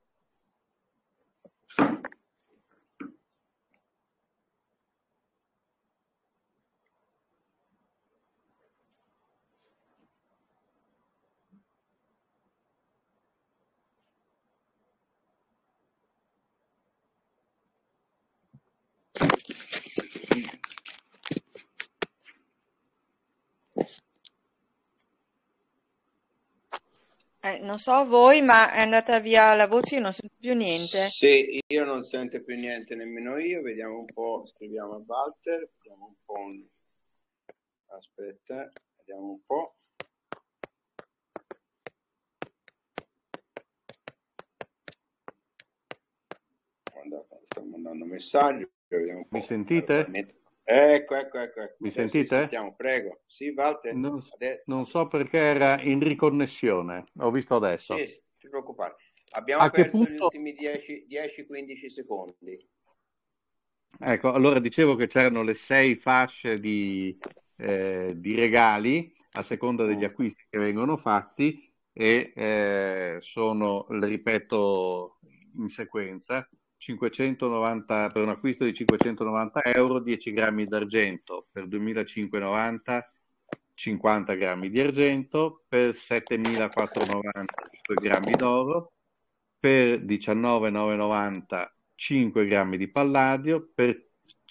Non so voi, ma è andata via la voce, io non sento più niente. Sì, io non sento più niente, nemmeno io. Vediamo un po', scriviamo a Walter, vediamo un po'. Aspetta, vediamo un po'. Sto mandando messaggio. Vediamo un po'. Mi sentite? Ecco. Mi sentite? Sentiamo, prego. Sì, Walter. Non so perché era in riconnessione, ho visto adesso. Sì, non ti preoccupare. Abbiamo perso gli ultimi 10-15 secondi. Ecco, allora dicevo che c'erano le 6 fasce di regali a seconda degli acquisti che vengono fatti, e sono, le ripeto in sequenza: 590 per un acquisto di 590 euro, 10 grammi d'argento; per 2590 50 grammi di argento; per 7490 5 grammi d'oro; per 19.990 5 grammi di palladio; per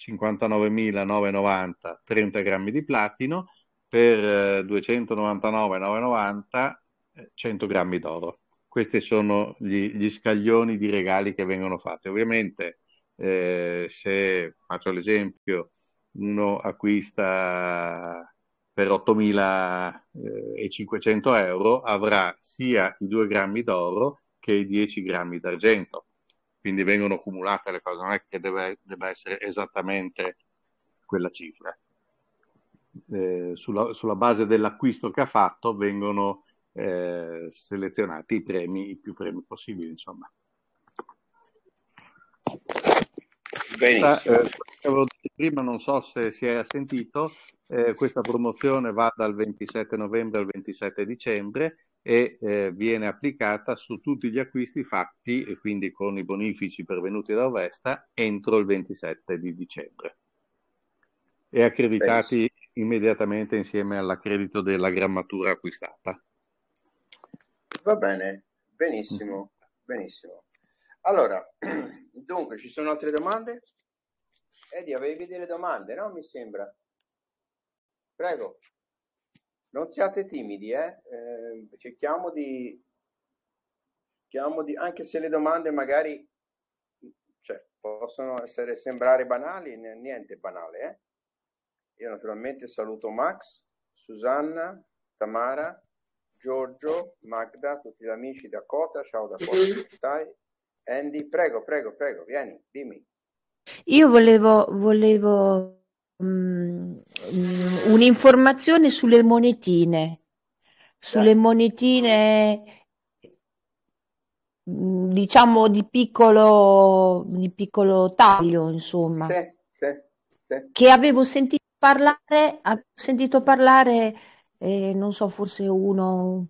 59.990 30 grammi di platino; per 299.990 100 grammi d'oro. Questi sono gli scaglioni di regali che vengono fatti. Ovviamente, se faccio l'esempio, uno acquista per 8.500 euro, avrà sia i 2 grammi d'oro che i 10 grammi d'argento. Quindi vengono cumulate le cose, non è che debba essere esattamente quella cifra. Sulla base dell'acquisto che ha fatto vengono selezionati i più premi possibili, insomma. Benissimo. Avevo detto prima, non so se si era sentito, questa promozione va dal 27 novembre al 27 dicembre e viene applicata su tutti gli acquisti fatti, e quindi con i bonifici pervenuti da Ovesta, entro il 27 di dicembre. E accreditati Benissimo. immediatamente insieme all'accredito della grammatura acquistata. Va bene, benissimo, benissimo. Allora, dunque, ci sono altre domande? Eddie, avevi delle domande, no? Mi sembra. Prego. Non siate timidi, cerchiamo di, anche se le domande magari possono sembrare banali, niente banale, Io naturalmente saluto Max, Susanna, Tamara, Giorgio, Magda, tutti gli amici, Dakota, ciao Dakota, come stai? Andy, prego, vieni, dimmi. Io volevo un'informazione sulle monetine, diciamo di piccolo taglio, insomma, Sì. che avevo sentito parlare, non so, forse un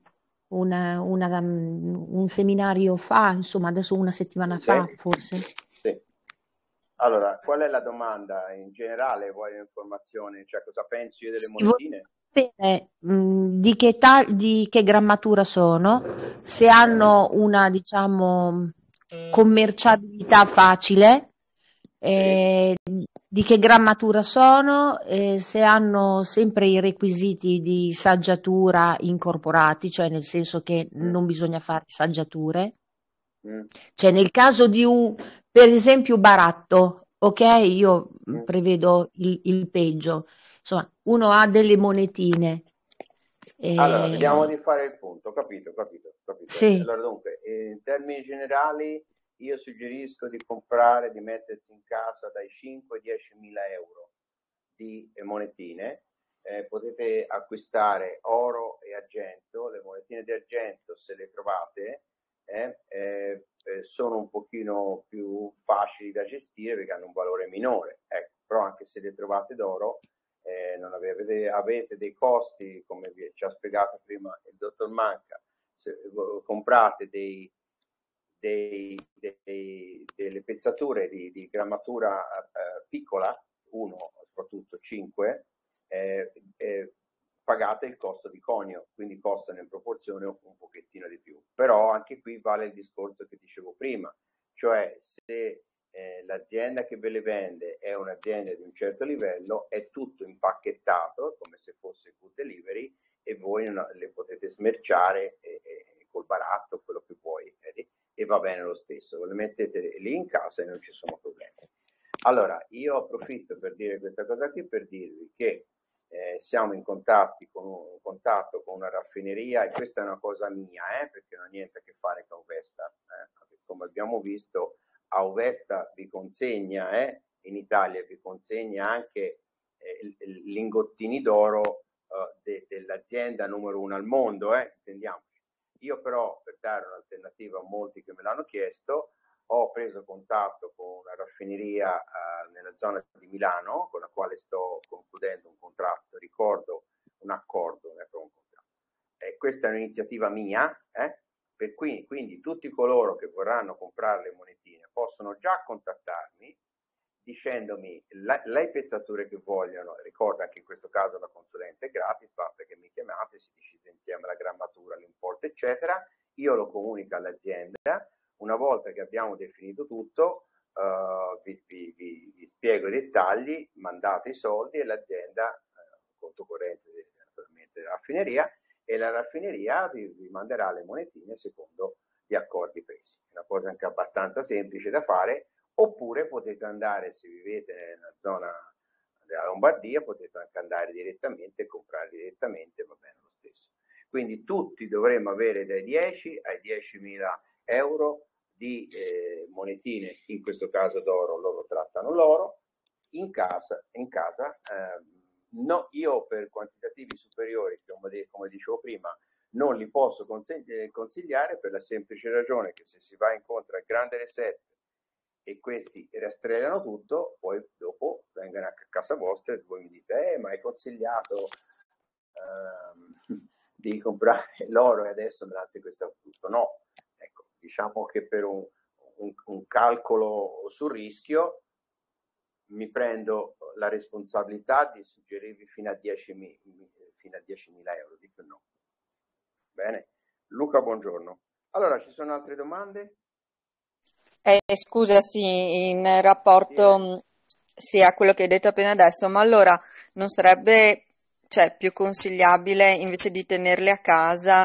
seminario fa, insomma, adesso una settimana fa, forse. Sì. Allora, qual è la domanda? In generale vuoi informazioni? Cioè, cosa pensi io delle monetine? Bene, di che grammatura sono, se hanno una, diciamo, commerciabilità facile, di che grammatura sono, se hanno sempre i requisiti di saggiatura incorporati, cioè nel senso che non bisogna fare saggiature. Cioè nel caso di per esempio baratto, ok, io prevedo il peggio. Insomma, uno ha delle monetine. Allora, vediamo di fare il punto, capito. Sì. Allora, dunque, in termini generali, io suggerisco di mettersi in casa dai 5 ai 10.000 euro di monetine. Potete acquistare oro e argento. Le monetine di argento, se le trovate, sono un pochino più facili da gestire perché hanno un valore minore. Ecco, però anche se le trovate d'oro, non avete dei costi, come ci ha spiegato prima il dottor Manca. Se comprate delle pezzature di grammatura piccola, 1 soprattutto 5, pagate il costo di conio, quindi costano in proporzione un pochettino di più. Però anche qui vale il discorso che dicevo prima, cioè se l'azienda che ve le vende è un'azienda di un certo livello, è tutto impacchettato come se fosse food delivery e voi le potete smerciare col baratto, quello che vuoi, e va bene lo stesso, le mettete lì in casa e non ci sono problemi. Allora, io approfitto per dire questa cosa qui per dirvi che siamo in contatto con una raffineria, e questa è una cosa mia, perché non ha niente a che fare con Ovesta, come abbiamo visto. A Ovesta vi consegna, in Italia vi consegna anche lingottini d'oro dell'azienda numero 1 al mondo, intendiamoci. Io però, per dare un'alternativa a molti che me l'hanno chiesto, ho preso contatto con una raffineria nella zona di Milano, con la quale sto concludendo un contratto, un accordo, non è proprio un contratto. Questa è un'iniziativa mia, per cui quindi tutti coloro che vorranno comprare le monetine possono già contattarmi dicendomi le pezzature che vogliono. Ricorda che in questo caso la consulenza è gratis, basta che mi chiamate, si decide insieme la grammatura, l'importo, eccetera. Io lo comunico all'azienda. Una volta che abbiamo definito tutto, vi spiego i dettagli, mandate i soldi e l'azienda, conto corrente naturalmente della raffineria, e la raffineria vi manderà le monetine secondo gli accordi presi. È una cosa anche abbastanza semplice da fare, oppure potete andare, se vivete nella zona della Lombardia, potete anche andare direttamente e comprare direttamente, va bene lo stesso. Quindi tutti dovremmo avere dai 10 ai 10.000 euro di monetine, in questo caso d'oro, loro trattano l'oro, in casa. No, io per quantitativi superiori, come dicevo prima, non li posso consigliare, per la semplice ragione che se si va incontro al grande reset e questi rastrellano tutto, poi dopo vengono a casa vostra e voi mi dite ma hai consigliato di comprare l'oro e adesso me lanzi questo tutto. No, ecco, diciamo che per un calcolo sul rischio mi prendo la responsabilità di suggerirvi fino a 10.000 euro, di più no. Bene, Luca, buongiorno. Allora, ci sono altre domande? Scusa, sì, in rapporto sì, a quello che hai detto appena adesso, ma allora non sarebbe, cioè, più consigliabile invece di tenerle a casa,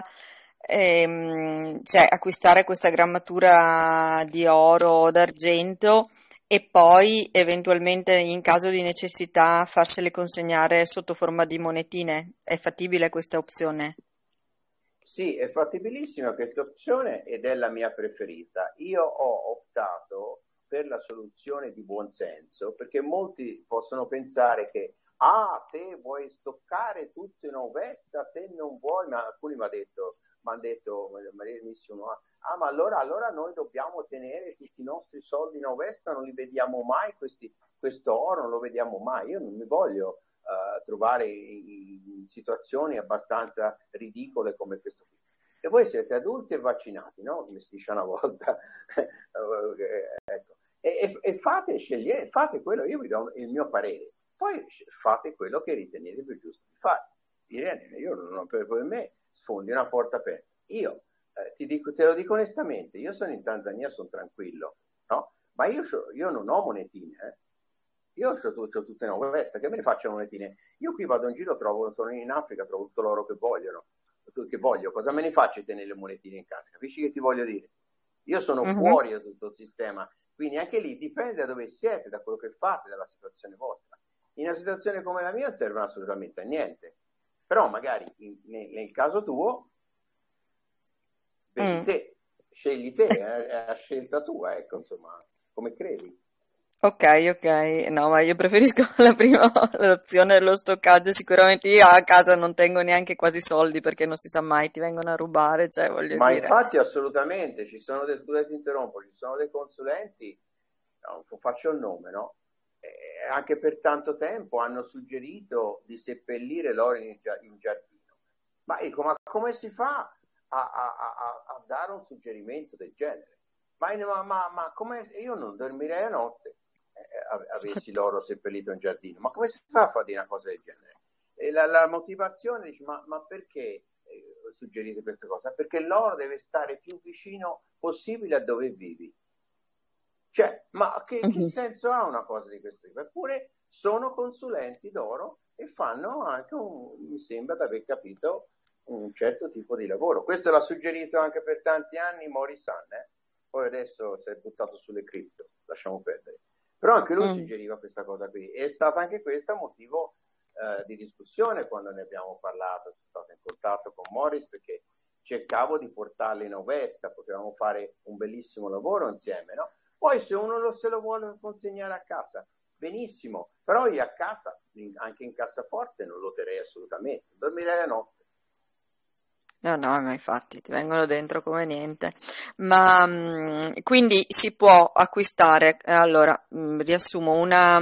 cioè, acquistare questa grammatura di oro o d'argento e poi eventualmente in caso di necessità farsele consegnare sotto forma di monetine? È fattibile questa opzione? Sì, è fattibilissima questa opzione ed è la mia preferita. Io ho optato per la soluzione di buon senso, perché molti possono pensare che te vuoi stoccare tutto in Ovesta, te non vuoi, ma alcuni mi hanno detto benissimo, ma allora noi dobbiamo tenere tutti i nostri soldi in Ovesta, non li vediamo mai, questo oro non lo vediamo mai. Io non mi voglio trovare in situazioni abbastanza ridicole come questo qui. E voi siete adulti e vaccinati, no? Come si dice una volta. Ecco. E fate quello, io vi do il mio parere, poi fate quello che ritenete più giusto di fare. Irene, io non, per me sfondi una porta aperta. Io te lo dico onestamente, io sono in Tanzania, sono tranquillo, no? Ma io non ho monetine, Io ho tutte in Ovesta, che me ne faccio monetine? Io qui vado in giro, sono in Africa, trovo tutto l'oro che voglio, cosa me ne faccio di tenere le monetine in casa? Capisci che ti voglio dire? Io sono fuori da tutto il sistema, quindi anche lì dipende da dove siete, da quello che fate, dalla situazione vostra. In una situazione come la mia non servono assolutamente a niente, però magari nel caso tuo, vedi te, scegli te, è a scelta tua, ecco, insomma, come credi. Ok, no, ma io preferisco la prima l'opzione dello stoccaggio. Sicuramente io a casa non tengo neanche quasi soldi perché non si sa mai, ti vengono a rubare, cioè voglio Ma dire. infatti assolutamente, ci sono dei consulenti, non faccio il nome, no? Anche per tanto tempo hanno suggerito di seppellire l'oro in giardino. Ma ecco, ma come si fa a dare un suggerimento del genere? Ma come, io non dormirei a notte avessi l'oro seppellito in giardino. Ma come si fa a fare una cosa del genere? E la motivazione dice, ma perché suggerite questa cosa? Perché l'oro deve stare più vicino possibile a dove vivi. Cioè, ma che senso ha una cosa di questo tipo? Eppure sono consulenti d'oro e fanno anche mi sembra di aver capito, un certo tipo di lavoro. Questo l'ha suggerito anche per tanti anni Mori-san, poi adesso si è buttato sulle cripto, lasciamo perdere. Però anche lui suggeriva questa cosa qui. È stata anche questa motivo di discussione quando ne abbiamo parlato. Sono stato in contatto con Morris perché cercavo di portarlo in Ovesta, potevamo fare un bellissimo lavoro insieme, no? Poi se uno se lo vuole consegnare a casa, benissimo, però io a casa, anche in cassaforte, non lo terrei assolutamente, dormirei la notte. No, ma infatti ti vengono dentro come niente. Ma quindi si può acquistare, allora riassumo,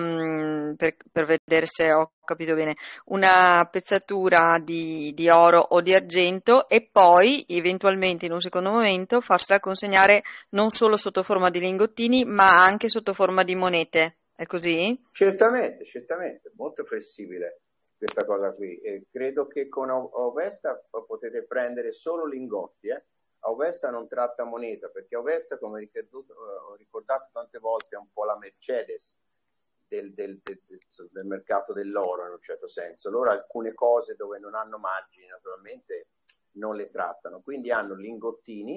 per vedere se ho capito bene, una pezzatura di oro o di argento e poi eventualmente in un secondo momento farsela consegnare non solo sotto forma di lingottini, ma anche sotto forma di monete. È così? Certamente, molto flessibile questa cosa qui. Credo che con Ovesta potete prendere solo lingotti. Ovesta non tratta moneta, perché Ovesta, come ho ricordato tante volte, è un po' la Mercedes del mercato dell'oro in un certo senso. Loro alcune cose dove non hanno margini naturalmente non le trattano, quindi hanno lingottini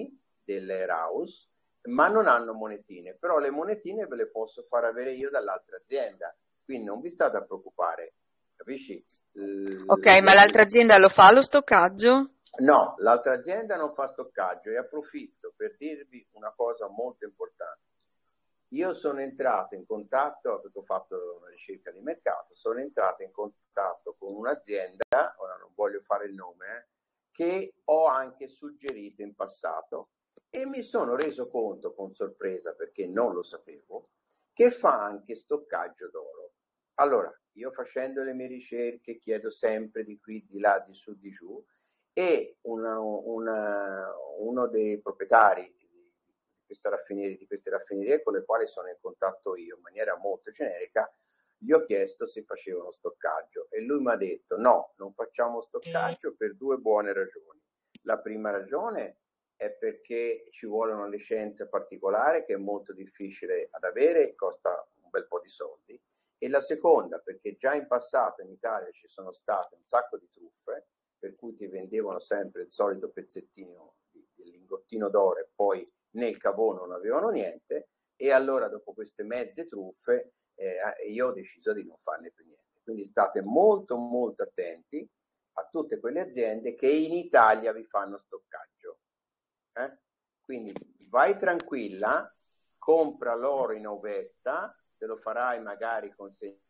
delle RAUS, ma non hanno monetine, però le monetine ve le posso far avere io dall'altra azienda, quindi non vi state a preoccupare, capisci? Ok, ma l'altra azienda lo fa lo stoccaggio? No, l'altra azienda non fa stoccaggio, e approfitto per dirvi una cosa molto importante. Io sono entrato in contatto, perché ho fatto una ricerca di mercato, sono entrato in contatto con un'azienda, ora non voglio fare il nome, che ho anche suggerito in passato, e mi sono reso conto con sorpresa, perché non lo sapevo, che fa anche stoccaggio d'oro. Allora, io facendo le mie ricerche chiedo sempre di qui, di là, di su, di giù, e uno dei proprietari di queste raffinerie con le quali sono in contatto io in maniera molto generica, gli ho chiesto se facevano stoccaggio e lui mi ha detto no, non facciamo stoccaggio per due buone ragioni. La prima ragione è perché ci vuole una licenza particolare che è molto difficile ad avere e costa un bel po' di soldi, e la seconda perché già in passato in Italia ci sono state un sacco di truffe, per cui ti vendevano sempre il solito pezzettino di lingottino d'oro e poi nel cavone non avevano niente, e allora dopo queste mezze truffe io ho deciso di non farne più niente. Quindi state molto molto attenti a tutte quelle aziende che in Italia vi fanno stoccaggio. Quindi vai tranquilla, compra l'oro in Ovesta, te lo farai magari consegnare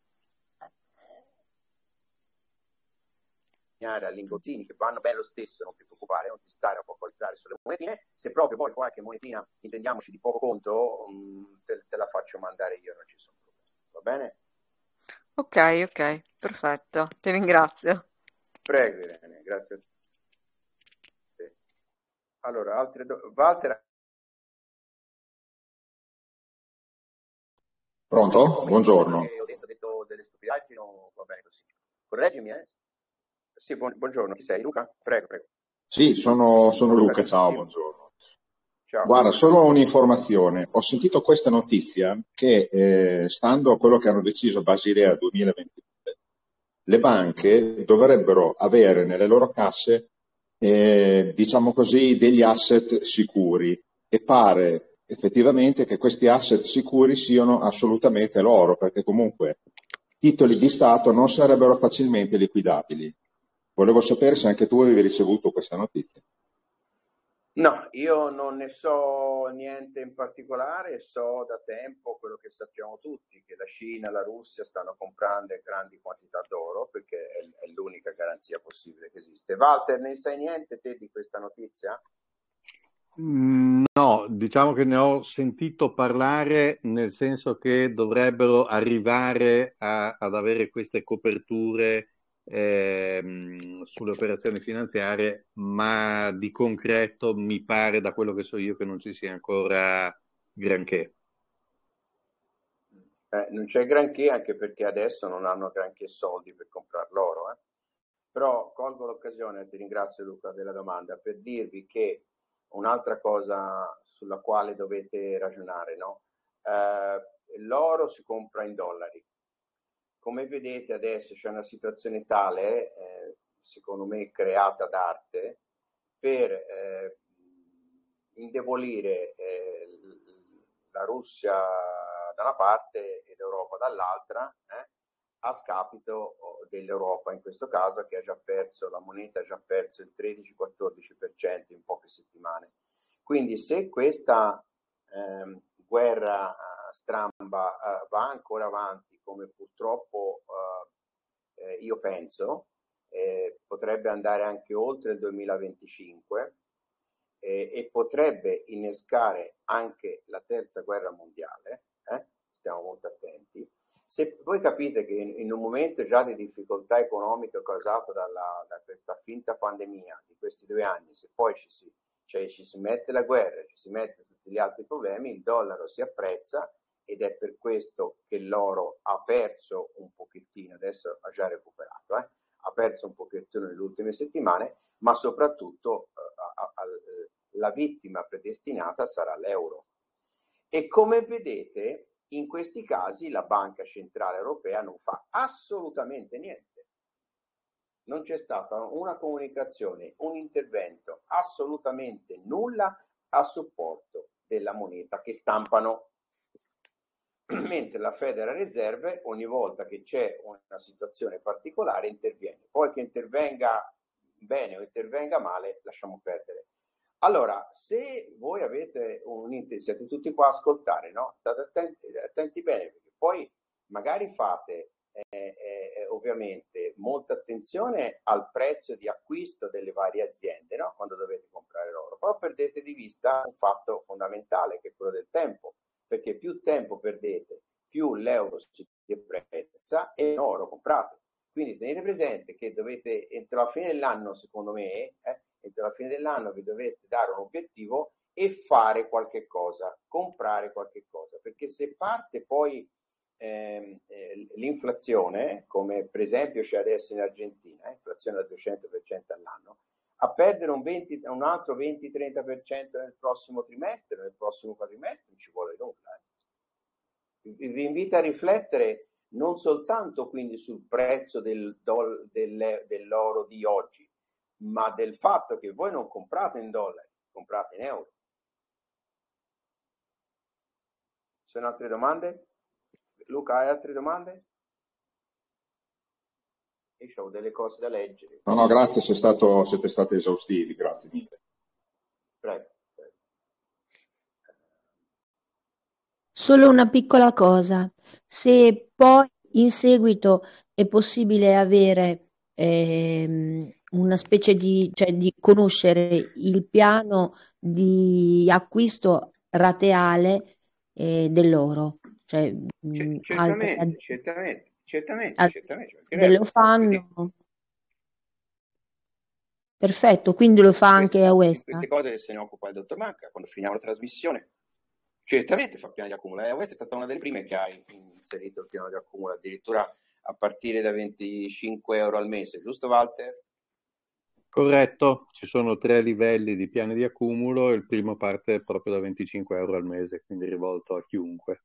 a lingottini che vanno bene lo stesso, non ti preoccupare, non ti stare a focalizzare sulle monetine. Se proprio vuoi qualche monetina, intendiamoci di poco conto, te la faccio mandare io, non ci sono problemi, va bene? Ok, perfetto, ti ringrazio. Prego Irene, grazie a te. Allora, Walter. Pronto? Buongiorno. Ho detto delle stupidaggini, no, va bene così. Correggimi, Sì, buongiorno, chi sei? Luca? Prego. Sì, sono Luca, ciao, buongiorno. Ciao. Guarda, solo un'informazione. Ho sentito questa notizia che, stando a quello che hanno deciso Basilea 2022, le banche dovrebbero avere nelle loro casse, diciamo così, degli asset sicuri, e pare effettivamente che questi asset sicuri siano assolutamente l'oro, perché comunque titoli di Stato non sarebbero facilmente liquidabili. Volevo sapere se anche tu avevi ricevuto questa notizia. No, io non ne so niente in particolare, so da tempo quello che sappiamo tutti, che la Cina e la Russia stanno comprando grandi quantità d'oro, perché è l'unica garanzia possibile che esiste. Walter, ne sai niente te di questa notizia? No, diciamo che ne ho sentito parlare, nel senso che dovrebbero arrivare ad avere queste coperture sulle operazioni finanziarie, ma di concreto mi pare, da quello che so io, che non ci sia ancora granché. Non c'è granché, anche perché adesso non hanno granché soldi per comprare l'oro. Però colgo l'occasione, ti ringrazio Luca della domanda, per dirvi che un'altra cosa sulla quale dovete ragionare, no? L'oro si compra in dollari. Come vedete adesso c'è una situazione tale, secondo me creata d'arte, per indebolire la Russia da una parte e l'Europa dall'altra, a scapito dell'Europa in questo caso, che ha già perso, la moneta ha già perso il 13-14% in poche settimane. Quindi se questa guerra stramba va ancora avanti, come purtroppo io penso, potrebbe andare anche oltre il 2025 e potrebbe innescare anche la terza guerra mondiale, stiamo molto attenti. Se voi capite che in un momento già di difficoltà economica causato da questa finta pandemia di questi 2 anni, se poi ci si mette la guerra, ci si mette tutti gli altri problemi, il dollaro si apprezza, ed è per questo che l'oro ha perso un pochettino, adesso ha già recuperato, ha perso un pochettino nelle ultime settimane, ma soprattutto la vittima predestinata sarà l'euro. E come vedete, in questi casi la Banca Centrale Europea non fa assolutamente niente. Non c'è stata una comunicazione, un intervento, assolutamente nulla a supporto della moneta che stampano, mentre la Federal Reserve ogni volta che c'è una situazione particolare interviene. Poi che intervenga bene o intervenga male, lasciamo perdere. Allora, se voi avete siete tutti qua a ascoltare, no? State attenti bene, perché poi magari fate ovviamente molta attenzione al prezzo di acquisto delle varie aziende, no? Quando dovete comprare l'oro, però perdete di vista un fatto fondamentale, che è quello del tempo, perché più tempo perdete, più l'euro si deprezza e l'oro comprate. Quindi tenete presente che dovete, entro la fine dell'anno, secondo me, entro la fine dell'anno vi dovreste dare un obiettivo e fare qualche cosa, comprare qualche cosa, perché se parte poi l'inflazione, come per esempio c'è adesso in Argentina, inflazione al 200% all'anno, a perdere un altro 20-30% nel prossimo trimestre, nel prossimo quadrimestre non ci vuole nulla. Vi invito a riflettere non soltanto quindi sul prezzo dell'oro di oggi, ma del fatto che voi non comprate in dollari, comprate in euro. Ci sono altre domande? Luca, hai altre domande? Io ho delle cose da leggere. No, grazie, siete stati esaustivi, grazie mille. Prego. Solo una piccola cosa, se poi in seguito è possibile avere una specie cioè di conoscere il piano di acquisto rateale dell'oro, cioè Certamente. lo fanno. Perfetto, quindi lo fa anche a Westa? Queste cose se ne occupa il dottor Manca quando finiamo la trasmissione. Certamente fa piano di accumulo. Questa è stata una delle prime che ha inserito il piano di accumulo, addirittura a partire da 25 euro al mese, giusto Walter? Corretto, ci sono 3 livelli di piani di accumulo e il primo parte proprio da 25 euro al mese, quindi rivolto a chiunque.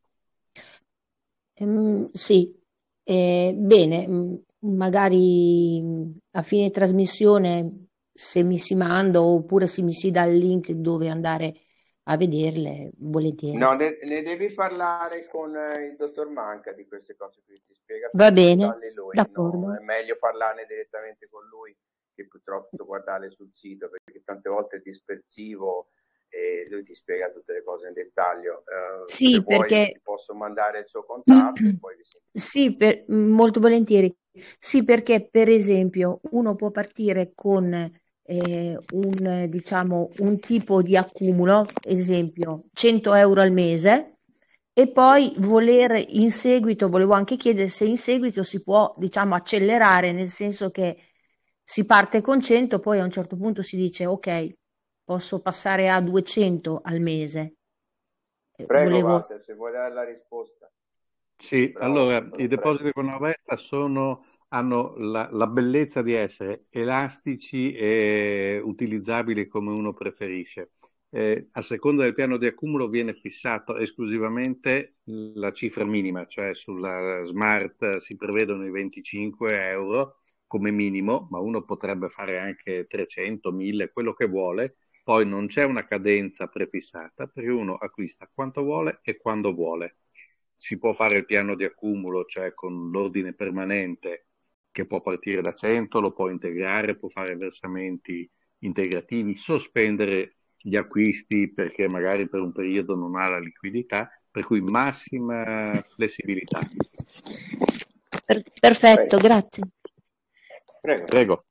Sì, bene, magari a fine trasmissione se mi si manda oppure se mi si dà il link dove andare a vederle, volentieri. No, ne devi parlare con il dottor Manca di queste cose qui, ti spiega. Va bene, d'accordo. No, è meglio parlarne direttamente con lui che purtroppo guardarle sul sito, perché tante volte è dispersivo e lui ti spiega tutte le cose in dettaglio. Sì, se perché vuoi ti posso mandare il suo contatto e poi vi sentite. sì, molto volentieri. Sì, perché per esempio uno può partire con diciamo, un tipo di accumulo, esempio 100 euro al mese, e poi volevo anche chiedere se in seguito si può, diciamo, accelerare, nel senso che si parte con 100, poi a un certo punto si dice ok, posso passare a 200 al mese. Prego Volevo... Walter, se vuoi dare la risposta. Sì, Bravo, allora prego. i depositi con Avesta hanno la bellezza di essere elastici e utilizzabili come uno preferisce. A seconda del piano di accumulo viene fissato esclusivamente la cifra minima, cioè sulla Smart si prevedono i 25 euro come minimo, ma uno potrebbe fare anche 300, 1000, quello che vuole. Poi non c'è una cadenza prefissata perché uno acquista quanto vuole e quando vuole. Si può fare il piano di accumulo, cioè con l'ordine permanente che può partire da 100, lo può integrare, può fare versamenti integrativi, sospendere gli acquisti perché magari per un periodo non ha la liquidità, per cui massima flessibilità. Perfetto, grazie. Prego.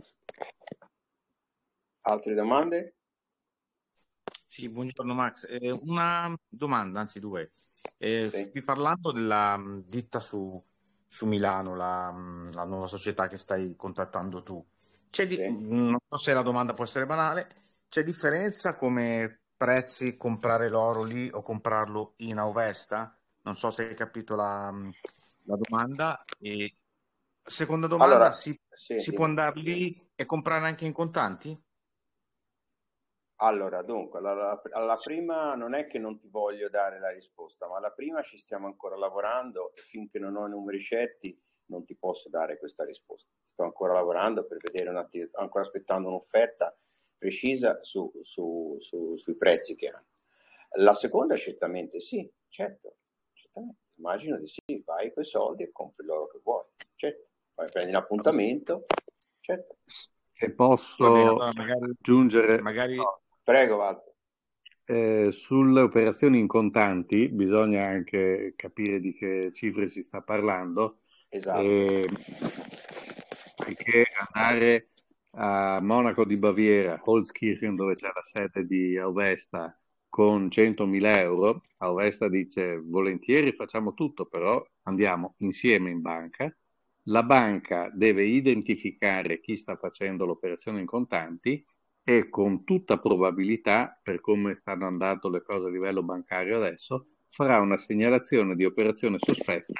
Altre domande? Sì, buongiorno Max. Una domanda, anzi due. Sì. Parlando della ditta su Milano, la nuova società che stai contattando tu, non so se la domanda può essere banale, c'è differenza come prezzi comprare l'oro lì o comprarlo in Auvesta? Non so se hai capito la domanda. E seconda domanda, Allora, si sì, può andare lì e comprare anche in contanti? Allora, dunque, alla prima non è che non ti voglio dare la risposta, ma alla prima ci stiamo ancora lavorando e finché non ho i numeri certi non ti posso dare questa risposta. Sto ancora lavorando per vedere un attimo, ancora aspettando un'offerta precisa sui prezzi che hanno. La seconda certamente sì, certo, certamente. Immagino di sì, vai con i soldi e compri l'oro che vuoi, certo. Poi prendi un appuntamento, certo. Se posso allora aggiungere, No, prego Walter. Sulle operazioni in contanti bisogna anche capire di che cifre si sta parlando, Esatto. perché andare a Monaco di Baviera, Holzkirchen, dove c'è la sede di Auvesta, con 100.000 euro, Auvesta dice volentieri facciamo tutto, però andiamo insieme in banca. La banca deve identificare chi sta facendo l'operazione in contanti e con tutta probabilità, per come stanno andando le cose a livello bancario adesso, farà una segnalazione di operazione sospetta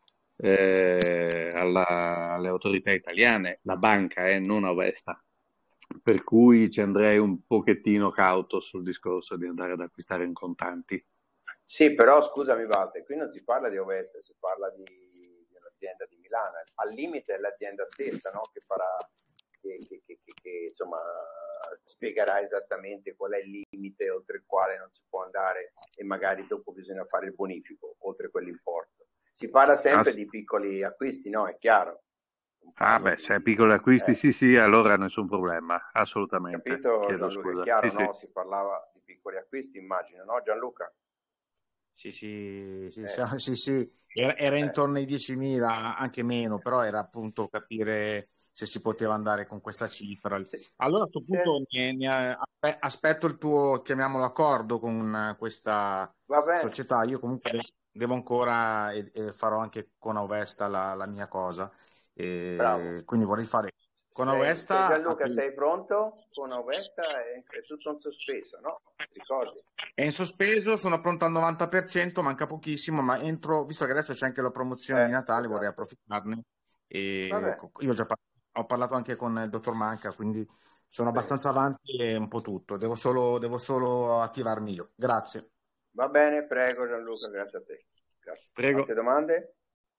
alle autorità italiane, la banca non Avesta, per cui ci andrei un pochettino cauto sul discorso di andare ad acquistare in contanti. Sì, però scusami Walter, qui non si parla di Ovest, si parla di un'azienda di Milano, al limite è l'azienda stessa, no? Che farà, che insomma spiegherà esattamente qual è il limite oltre il quale non si può andare e magari dopo bisogna fare il bonifico oltre quell'importo. Si parla sempre di piccoli acquisti, no? È chiaro. Se è piccoli acquisti, sì, allora nessun problema, assolutamente. Capito, Chiedo Gianluca? scusa. È chiaro, Sì, no? Si parlava di piccoli acquisti, immagino, no Gianluca? Sì. Era intorno ai 10.000, anche meno, però era appunto capire se si poteva andare con questa cifra. Allora a questo punto aspetto il tuo, chiamiamolo, accordo con questa società. Io comunque devo ancora e farò anche con Auvesta la mia cosa. Quindi vorrei fare con Auvesta. Gianluca, sei pronto? Con Auvesta è tutto in sospeso, no? Ricordi? È in sospeso, sono pronto al 90%, manca pochissimo, ma visto che adesso c'è anche la promozione di Natale, vorrei approfittarne. Io ho parlato anche con il dottor Manca, quindi sono abbastanza avanti e un po' tutto. Devo solo attivarmi io. Grazie. Va bene, prego Gianluca, grazie a te. Grazie. Prego. Altre domande?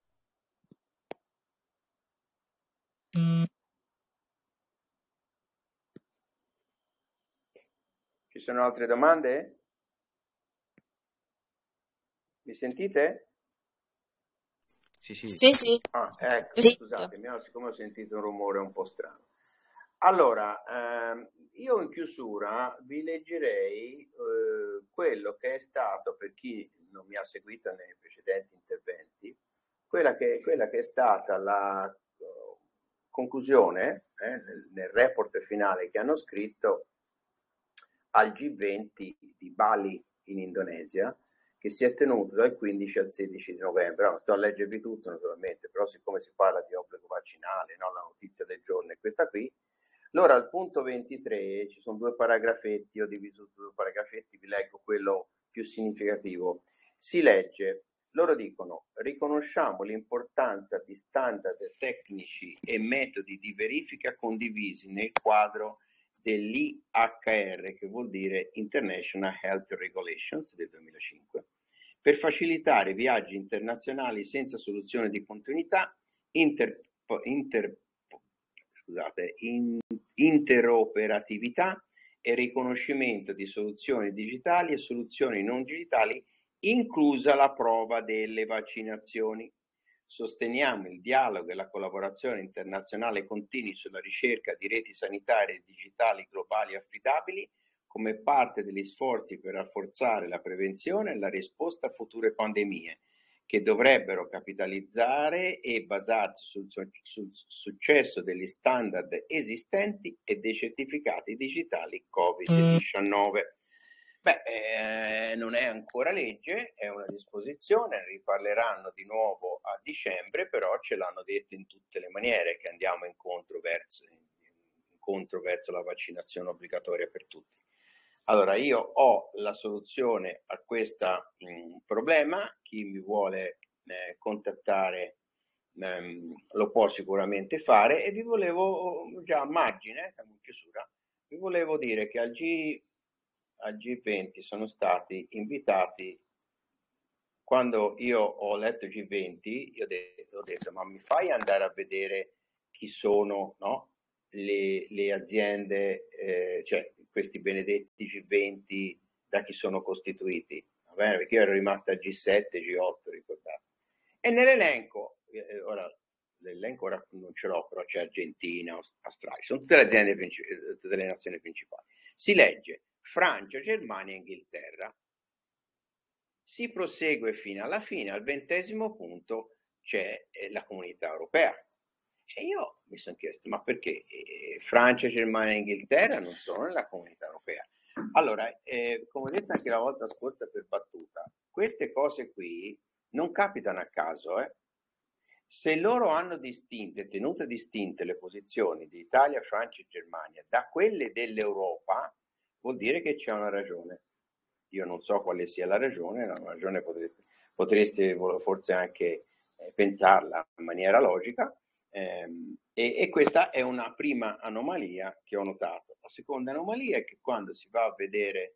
Ci sono altre domande? Mi sentite? Sì. Sì. Ecco, Sì. scusate, siccome ho sentito un rumore un po' strano. Allora, io in chiusura vi leggerei quello che è stato, per chi non mi ha seguito nei precedenti interventi, quella che è stata la conclusione nel report finale che hanno scritto al G20 di Bali in Indonesia, che si è tenuto dal 15 al 16 di novembre. Non sto a leggervi tutto naturalmente, però siccome si parla di obbligo vaccinale, no? La notizia del giorno è questa qui. Allora al punto 23 ci sono due paragrafetti, ho diviso due paragrafetti, vi leggo quello più significativo. Si legge, loro dicono: riconosciamo l'importanza di standard tecnici e metodi di verifica condivisi nel quadro dell'IHR, che vuol dire International Health Regulations del 2005, per viaggi internazionali senza soluzione di continuità, interoperatività e riconoscimento di soluzioni digitali e soluzioni non digitali, inclusa la prova delle vaccinazioni. Sosteniamo il dialogo e la collaborazione internazionale continui sulla ricerca di reti sanitarie digitali globali affidabili come parte degli sforzi per rafforzare la prevenzione e la risposta a future pandemie, che dovrebbero capitalizzare e basarsi sul successo degli standard esistenti e dei certificati digitali Covid-19. Non è ancora legge, è una disposizione, ne riparleranno di nuovo a dicembre, però ce l'hanno detto in tutte le maniere che andiamo incontro verso la vaccinazione obbligatoria per tutti. Allora, io ho la soluzione a questo problema, chi mi vuole contattare lo può sicuramente fare, e vi volevo, già a margine, siamo in chiusura, vi volevo dire che al G20 sono stati invitati. Quando io ho letto G20, io ho detto, ma mi fai andare a vedere chi sono, no? le aziende, cioè questi benedetti G20 da chi sono costituiti, va bene? Perché io ero rimasto a G7, G8, ricordate. E nell'elenco, l'elenco ora non ce l'ho, però c'è Argentina, Australia, sono tutte le aziende tutte le nazioni principali. Si legge Francia, Germania e Inghilterra. Si prosegue fino alla fine, al 20° punto c'è la Comunità Europea. E io mi sono chiesto, ma perché Francia, Germania e Inghilterra non sono nella Comunità Europea? Allora, come ho detto anche la volta scorsa per battuta, queste cose qui non capitano a caso. Se loro hanno tenute distinte le posizioni di Italia, Francia e Germania da quelle dell'Europa, vuol dire che c'è una ragione. Io non so quale sia la ragione, la ragione potreste forse anche pensarla in maniera logica, e questa è una prima anomalia che ho notato. La seconda anomalia è che quando si va a vedere,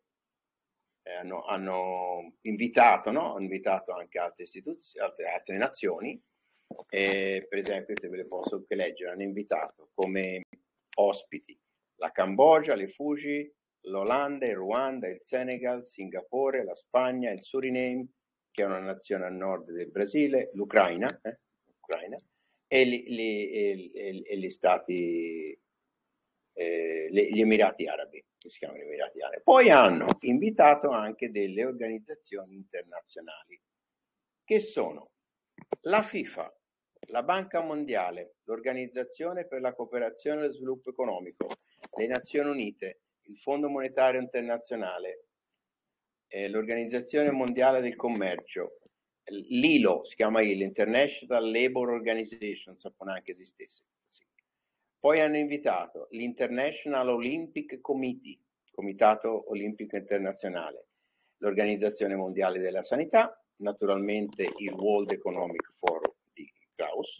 hanno invitato, no? Hanno invitato anche altre istituzioni, altre nazioni, per esempio queste ve le posso anche leggere, hanno invitato come ospiti la Cambogia, le Fiji, l'Olanda, il Ruanda, il Senegal, Singapore, la Spagna, il Suriname, che è una nazione a nord del Brasile, l'Ucraina, e gli stati, gli Emirati Arabi, che si chiamano Emirati Arabi. Poi hanno invitato anche delle organizzazioni internazionali, che sono la FIFA, la Banca Mondiale, l'Organizzazione per la Cooperazione e lo Sviluppo Economico, le Nazioni Unite, il Fondo Monetario Internazionale, l'Organizzazione Mondiale del Commercio, l'ILO, si chiama ILO, International Labour Organization, sappiamo anche esistesse. Poi hanno invitato l'International Olympic Committee, Comitato Olimpico Internazionale, l'Organizzazione Mondiale della Sanità, naturalmente il World Economic Forum di Klaus,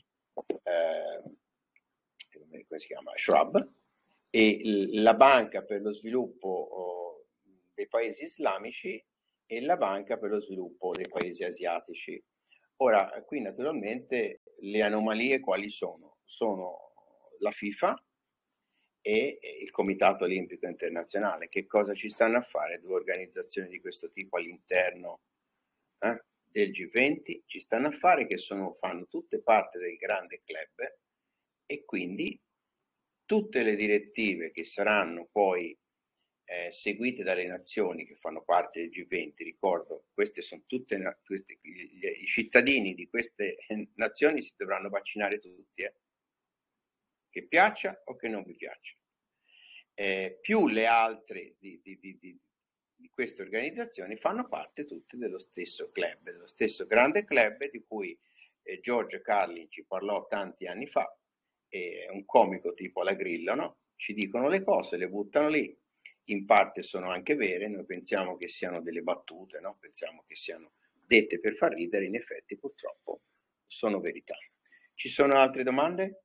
come si chiama? Schwab, e la Banca per lo Sviluppo dei Paesi Islamici e la Banca per lo Sviluppo dei Paesi Asiatici. Ora, qui naturalmente le anomalie quali sono? Sono la FIFA e il Comitato Olimpico Internazionale. Che cosa ci stanno a fare due organizzazioni di questo tipo all'interno del G20? Ci stanno a fare che fanno tutte parte del grande club, e quindi tutte le direttive che saranno poi seguite dalle nazioni che fanno parte del G20, ricordo, queste sono tutte i cittadini di queste nazioni si dovranno vaccinare tutti, che piaccia o che non vi piaccia. Più le altre di queste organizzazioni fanno parte tutte dello stesso club, dello stesso grande club di cui George Carlin ci parlò tanti anni fa. È un comico tipo alla Grillo, no? Ci dicono le cose, le buttano lì, in parte sono anche vere, noi pensiamo che siano delle battute, no? Pensiamo che siano dette per far ridere, in effetti purtroppo sono verità. Ci sono altre domande?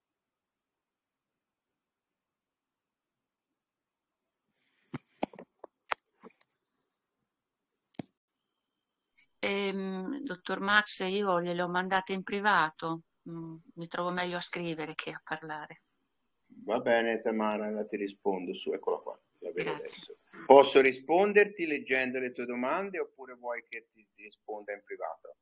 Dottor Max, io gliele ho mandate in privato, mi trovo meglio a scrivere che a parlare. Va bene, Tamara, ti rispondo su, eccola qua, la vedo Grazie. adesso. Posso risponderti leggendo le tue domande oppure vuoi che ti risponda in privato?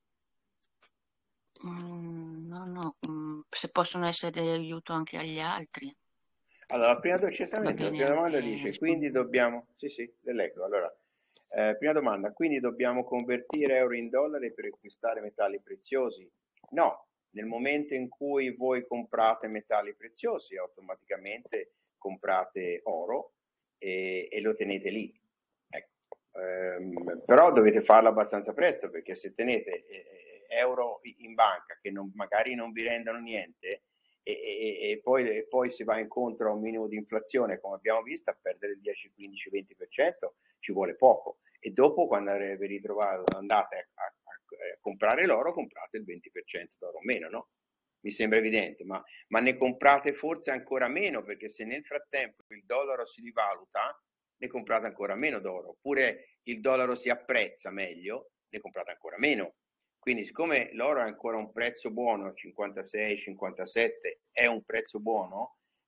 No, se possono essere di aiuto anche agli altri. Allora, la prima domanda dice, rispondere. quindi dobbiamo... Sì, le leggo. Allora, prima domanda, quindi dobbiamo convertire euro in dollari per acquistare metalli preziosi? No, nel momento in cui voi comprate metalli preziosi, automaticamente comprate oro e lo tenete lì. Ecco. Però dovete farlo abbastanza presto, perché se tenete euro in banca che magari non vi rendono niente, e poi si va incontro a un minimo di inflazione, come abbiamo visto, a perdere il 10, 15, 20% ci vuole poco, e dopo quando vi ritrovate, andate a comprare l'oro, comprate il 20% d'oro meno, no? Mi sembra evidente, ma ne comprate forse ancora meno, perché se nel frattempo il dollaro si rivaluta, ne comprate ancora meno d'oro, oppure il dollaro si apprezza meglio, ne comprate ancora meno. Quindi siccome l'oro è ancora un prezzo buono, 56, 57, è un prezzo buono,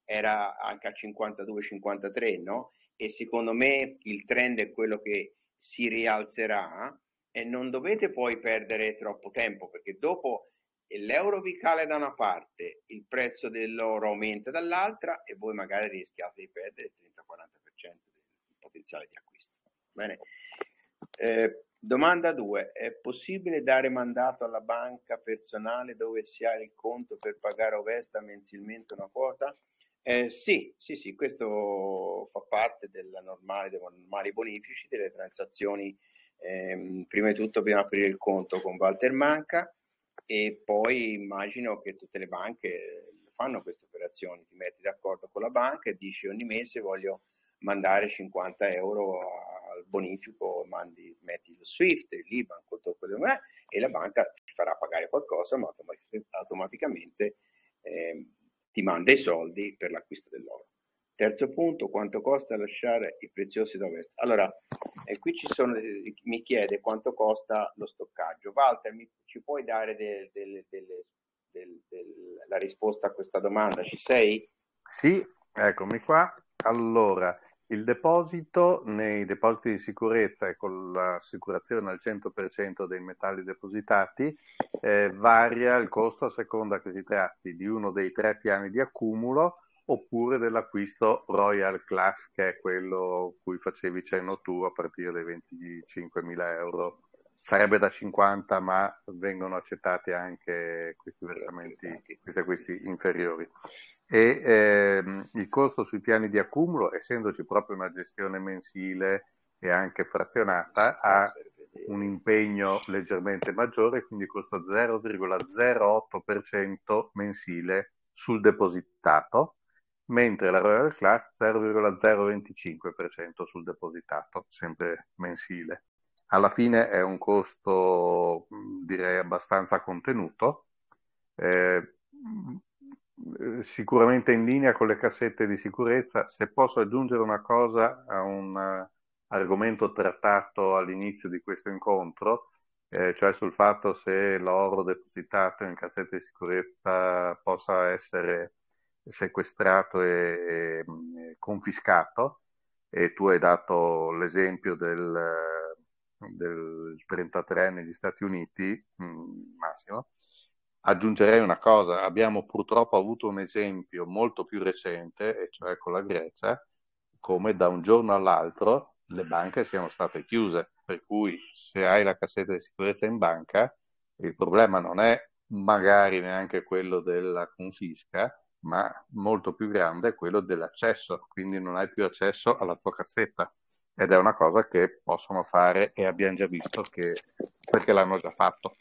era anche a 52-53, no? E secondo me il trend è quello che si rialzerà e non dovete poi perdere troppo tempo, perché dopo l'euro vi cala da una parte, il prezzo dell'oro aumenta dall'altra e voi magari rischiate di perdere il 30-40% del potenziale di acquisto. Bene. Domanda 2. È possibile dare mandato alla banca personale dove si ha il conto per pagare Ovesta mensilmente una quota? Sì, questo fa parte dei normali bonifici, delle transazioni. Prima di tutto bisogna aprire il conto con Valterbanca e poi immagino che tutte le banche fanno queste operazioni, ti metti d'accordo con la banca e dici ogni mese voglio mandare 50 euro al bonifico, metti lo Swift, il Liban, e la banca ti farà pagare qualcosa, ma automaticamente ti manda i soldi per l'acquisto dell'oro. Terzo punto, quanto costa lasciare i preziosi da Ovest? Allora, qui mi chiede quanto costa lo stoccaggio. Walter, ci puoi dare la risposta a questa domanda? Ci sei? Sì, eccomi qua. Allora, il deposito nei depositi di sicurezza e con l'assicurazione al 100% dei metalli depositati varia il costo a seconda che si tratti di uno dei 3 piani di accumulo oppure dell'acquisto Royal Class, che è quello cui facevi cenno tu a partire dai 25.000 euro. Sarebbe da 50, ma vengono accettati anche questi versamenti, questi acquisti inferiori. E il costo sui piani di accumulo, essendoci proprio una gestione mensile e anche frazionata, ha un impegno leggermente maggiore, quindi costa 0,08% mensile sul depositato, mentre la Royal Class 0,025% sul depositato, sempre mensile. Alla fine è un costo, direi, abbastanza contenuto, sicuramente in linea con le cassette di sicurezza. Se posso aggiungere una cosa a un argomento trattato all'inizio di questo incontro, cioè sul fatto se l'oro depositato in cassette di sicurezza possa essere sequestrato e confiscato, e tu hai dato l'esempio del 33 negli Stati Uniti, Massimo. Aggiungerei una cosa: abbiamo purtroppo avuto un esempio molto più recente, e cioè con la Grecia, come da un giorno all'altro le banche siano state chiuse, per cui se hai la cassetta di sicurezza in banca, il problema non è magari neanche quello della confisca, ma molto più grande è quello dell'accesso, quindi non hai più accesso alla tua cassetta, ed è una cosa che possono fare e abbiamo già visto perché l'hanno già fatto.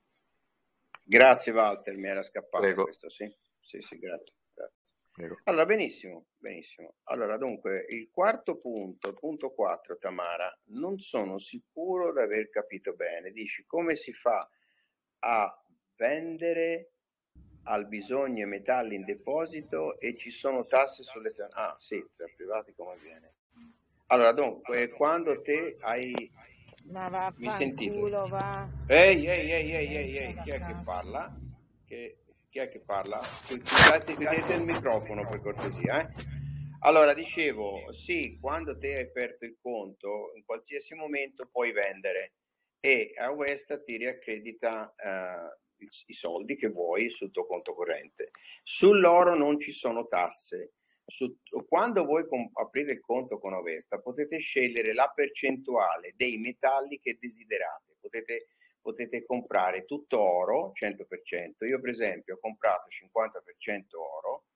Grazie Walter, mi era scappato. Prego. Questo, sì, grazie. Prego. Allora, benissimo. Allora, dunque, il quarto punto 4, Tamara, non sono sicuro di aver capito bene. Dici, come si fa a vendere al bisogno i metalli in deposito e ci sono tasse sulle... Ah, sì, per privati come viene? Allora, dunque, quando te hai... Ma va, mi sentite? culo, va. Ehi, chi è che parla? Chi è che parla? Chiudete il microfono per cortesia, Allora, dicevo, sì, quando te hai aperto il conto, in qualsiasi momento puoi vendere e a Ovesta ti riaccredita i soldi che vuoi sul tuo conto corrente. Sull'oro non ci sono tasse. Quando voi aprite il conto con Ovesta potete scegliere la percentuale dei metalli che desiderate, potete comprare tutto oro 100%. Io per esempio ho comprato 50% oro,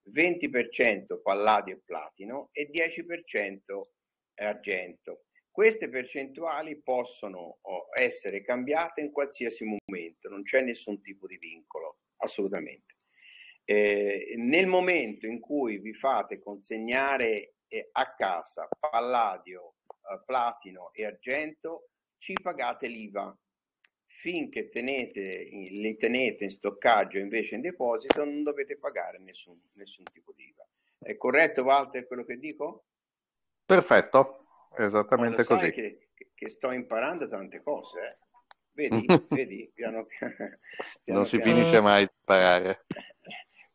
20% palladio e platino e 10% argento. Queste percentuali possono essere cambiate in qualsiasi momento, non c'è nessun tipo di vincolo, assolutamente. Nel momento in cui vi fate consegnare a casa palladio, platino e argento, ci pagate l'IVA. Finché li tenete in stoccaggio invece in deposito, non dovete pagare nessun tipo di IVA. È corretto, Walter, quello che dico? Perfetto, esattamente così. Che sto imparando tante cose, Vedi, piano non si finisce mai di imparare.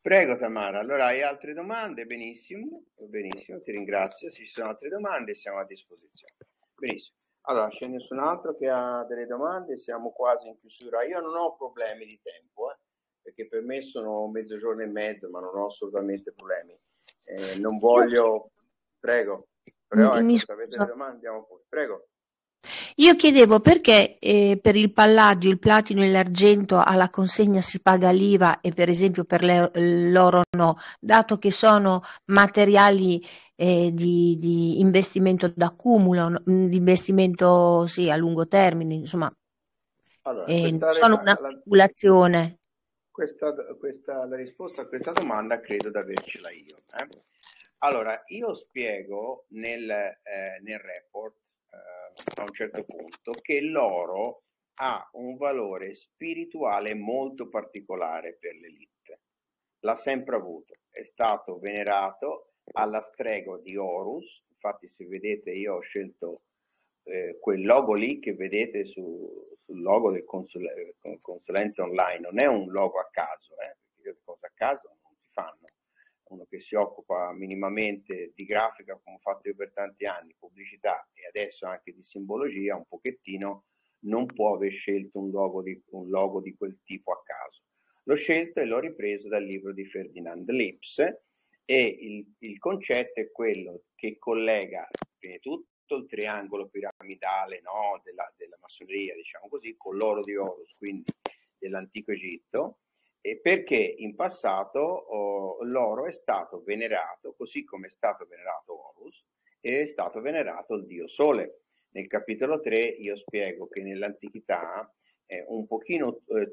Prego Tamara, allora hai altre domande? Benissimo, benissimo, ti ringrazio. Se ci sono altre domande siamo a disposizione. Benissimo. Allora, c'è nessun altro che ha delle domande? Siamo quasi in chiusura. Io non ho problemi di tempo, perché per me sono mezzogiorno e mezzo, ma non ho assolutamente problemi. Non voglio... Prego. Però ecco, se avete delle domande andiamo pure. Prego. Io chiedevo perché per il palladio, il platino e l'argento alla consegna si paga l'IVA e per esempio per l'oro no, dato che sono materiali di investimento d'accumulo, di investimento sì, a lungo termine, insomma, Allora, sono una speculazione. La risposta a questa domanda credo di avercela io. Allora, io spiego nel report a un certo punto che l'oro ha un valore spirituale molto particolare per l'elite. L'ha sempre avuto, è stato venerato alla stregua di Horus. Infatti, se vedete, io ho scelto quel logo lì che vedete sul logo del Consulenza Online. Non è un logo a caso, perché le cose a caso non si fanno. Uno che si occupa minimamente di grafica, come ho fatto io per tanti anni, pubblicità e adesso anche di simbologia, un pochettino, non può aver scelto un logo di quel tipo a caso. L'ho scelto e l'ho ripreso dal libro di Ferdinand Lips, e il concetto è quello che collega prima di tutto il triangolo piramidale, no, della massoneria, diciamo così, con l'oro di Horus, quindi dell'antico Egitto, perché in passato l'oro è stato venerato, così come è stato venerato Horus, e è stato venerato il dio Sole. Nel capitolo 3 io spiego che nell'antichità un pochino in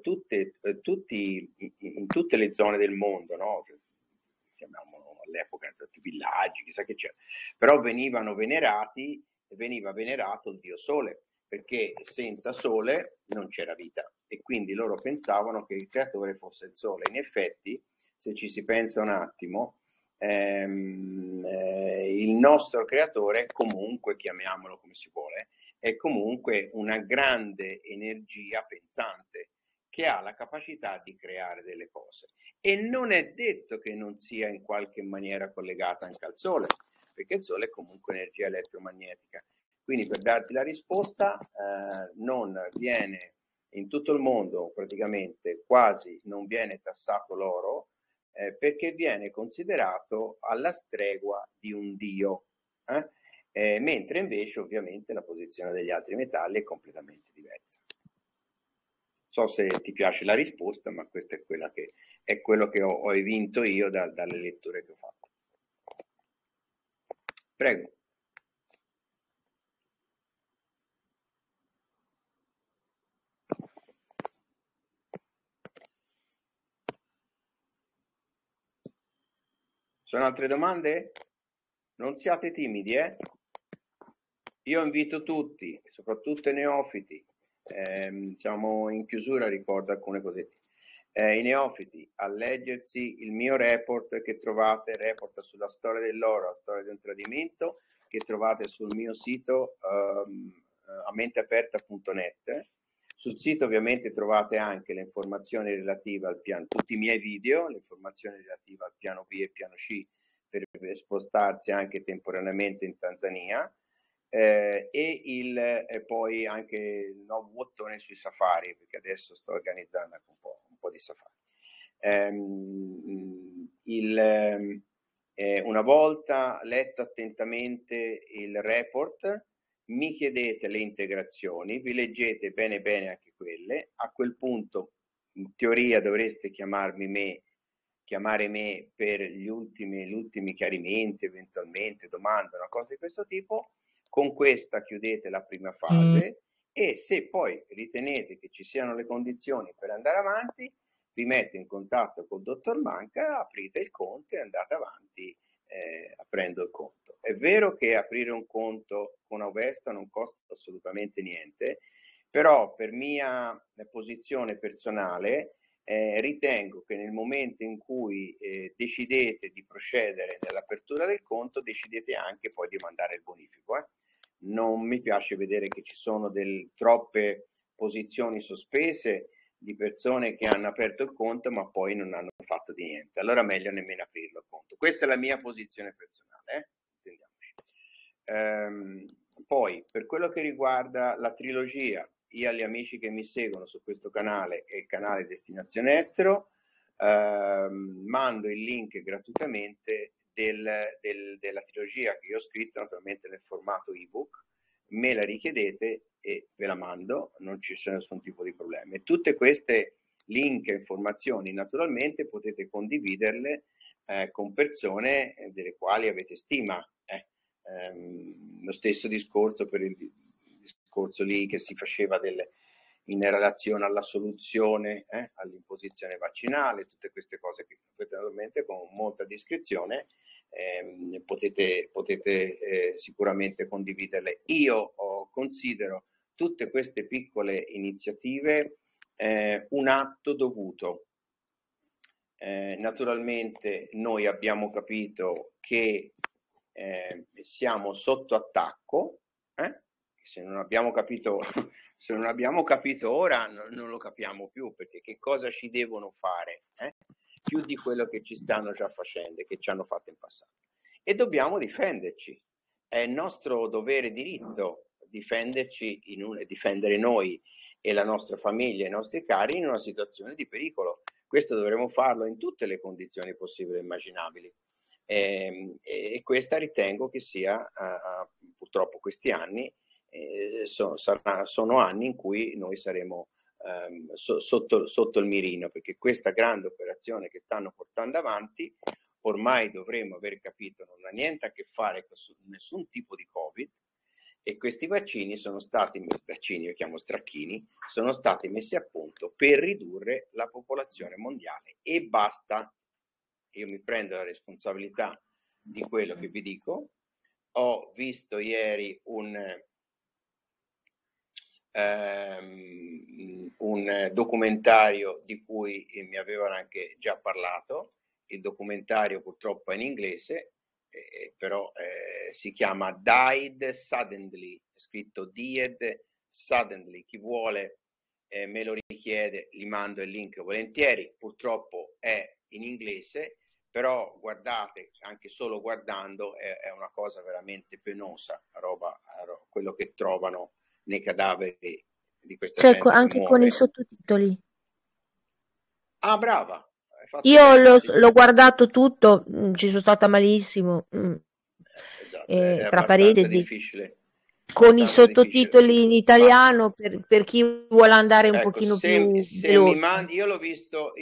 tutte le zone del mondo, no? Chiamiamolo all'epoca tutti i villaggi, chissà che c'era, però veniva venerato il dio Sole, perché senza Sole non c'era vita, e quindi loro pensavano che il creatore fosse il Sole. In effetti, se ci si pensa un attimo, il nostro creatore, comunque, chiamiamolo come si vuole, è comunque una grande energia pensante che ha la capacità di creare delle cose, e non è detto che non sia in qualche maniera collegata anche al Sole, perché il Sole è comunque energia elettromagnetica. Quindi, per darti la risposta, non viene in tutto il mondo, praticamente quasi non viene tassato l'oro, perché viene considerato alla stregua di un dio, mentre invece ovviamente la posizione degli altri metalli è completamente diversa. So se ti piace la risposta, ma questa è quello che ho evinto io dalle letture che ho fatto. Prego. Sono altre domande? Non siate timidi, Io invito tutti, soprattutto i neofiti, siamo in chiusura, ricordo alcune cosette, i neofiti, a leggersi il mio report che trovate, report sulla storia dell'oro, la storia di un tradimento, che trovate sul mio sito amenteaperta.net. Sul sito ovviamente trovate anche le informazioni relative al piano, tutti i miei video, le informazioni relative al piano B e piano C per spostarsi anche temporaneamente in Tanzania, e poi anche il nuovo bottone sui safari, perché adesso sto organizzando anche un po' di safari. Una volta letto attentamente il report, mi chiedete le integrazioni, vi leggete bene bene anche quelle. A quel punto in teoria dovreste chiamare me per gli ultimi chiarimenti, eventualmente domande, una cosa di questo tipo. Con questa chiudete la prima fase, e se poi ritenete che ci siano le condizioni per andare avanti, vi metto in contatto col dottor Manca, aprite il conto e andate avanti aprendo il conto. È vero che aprire un conto con Auvesta non costa assolutamente niente, però per mia posizione personale ritengo che nel momento in cui decidete di procedere nell'apertura del conto, decidete anche poi di mandare il bonifico. Non mi piace vedere che ci sono troppe posizioni sospese di persone che hanno aperto il conto ma poi non hanno fatto di niente, allora meglio nemmeno aprirlo, appunto. Questa è la mia posizione personale, intendiamoci. Poi, per quello che riguarda la trilogia, io agli amici che mi seguono su questo canale e il canale Destinazione Estero, mando il link gratuitamente della trilogia che io ho scritto, naturalmente nel formato ebook, me la richiedete e ve la mando, non ci sono nessun tipo di problema. E tutte queste link e informazioni naturalmente potete condividerle con persone delle quali avete stima. Lo stesso discorso per il discorso lì che si faceva in relazione alla soluzione, all'imposizione vaccinale, tutte queste cose che naturalmente con molta discrezione potete sicuramente condividerle. Io considero tutte queste piccole iniziative un atto dovuto. Naturalmente noi abbiamo capito che siamo sotto attacco, se non abbiamo capito ora non lo capiamo più, perché che cosa ci devono fare più di quello che ci stanno già facendo e che ci hanno fatto in passato, e dobbiamo difenderci. È il nostro dovere diritto difenderci difendere noi e la nostra famiglia e i nostri cari in una situazione di pericolo. Questo dovremo farlo in tutte le condizioni possibili e immaginabili. E questa ritengo che sia purtroppo questi anni sono anni in cui noi saremo sotto il mirino, perché questa grande operazione che stanno portando avanti ormai dovremmo aver capito non ha niente a che fare con nessun tipo di Covid, e questi vaccini sono stati, io chiamo stracchini, sono stati messi a punto per ridurre la popolazione mondiale e basta. Io mi prendo la responsabilità di quello che vi dico. Ho visto ieri un documentario di cui mi avevano anche già parlato. Il documentario purtroppo è in inglese, però si chiama Died Suddenly, scritto Died Suddenly. Chi vuole me lo richiede, gli mando il link volentieri. Purtroppo è in inglese, però guardate, anche solo guardando è una cosa veramente penosa, quello che trovano nei cadaveri di questa Cioè, gente anche che con i muore. sottotitoli. Ah, brava, hai fatto Io bene, sì. l'ho guardato tutto, ci sono stata malissimo. Esatto, è Tra abbastanza parentesi, difficile. con i Abbastanza difficile. sottotitoli in Ma italiano per chi vuole andare un ecco, pochino se più mi veloce. mandi, io l'ho visto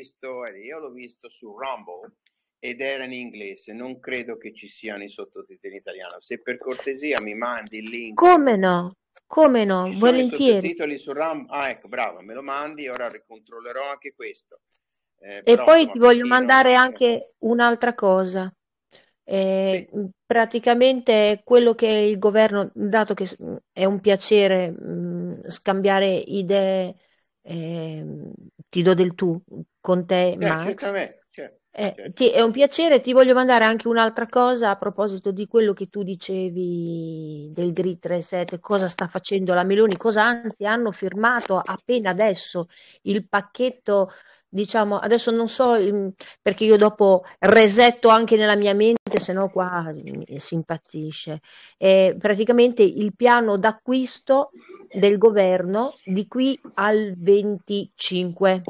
su Rumble ed era in inglese, non credo che ci siano i sottotitoli in italiano. Se per cortesia mi mandi il link. Come no? Come no? Ci sono i Volentieri. sottotitoli su Rumble? Ah, ecco, bravo, me lo mandi, ora ricontrollerò anche questo. E Però poi insomma, ti per voglio chi mandare non... anche un'altra cosa. Sì, Praticamente quello che il governo, dato che è un piacere scambiare idee, ti do del tu con te, Max. certamente, certo. È un piacere, ti voglio mandare anche un'altra cosa a proposito di quello che tu dicevi del Grid Reset, cosa sta facendo la Meloni, cosa anzi hanno firmato appena adesso il pacchetto, diciamo, adesso non so, perché io dopo resetto anche nella mia mente, se no qua si impazzisce. Praticamente il piano d'acquisto del governo di qui al 25.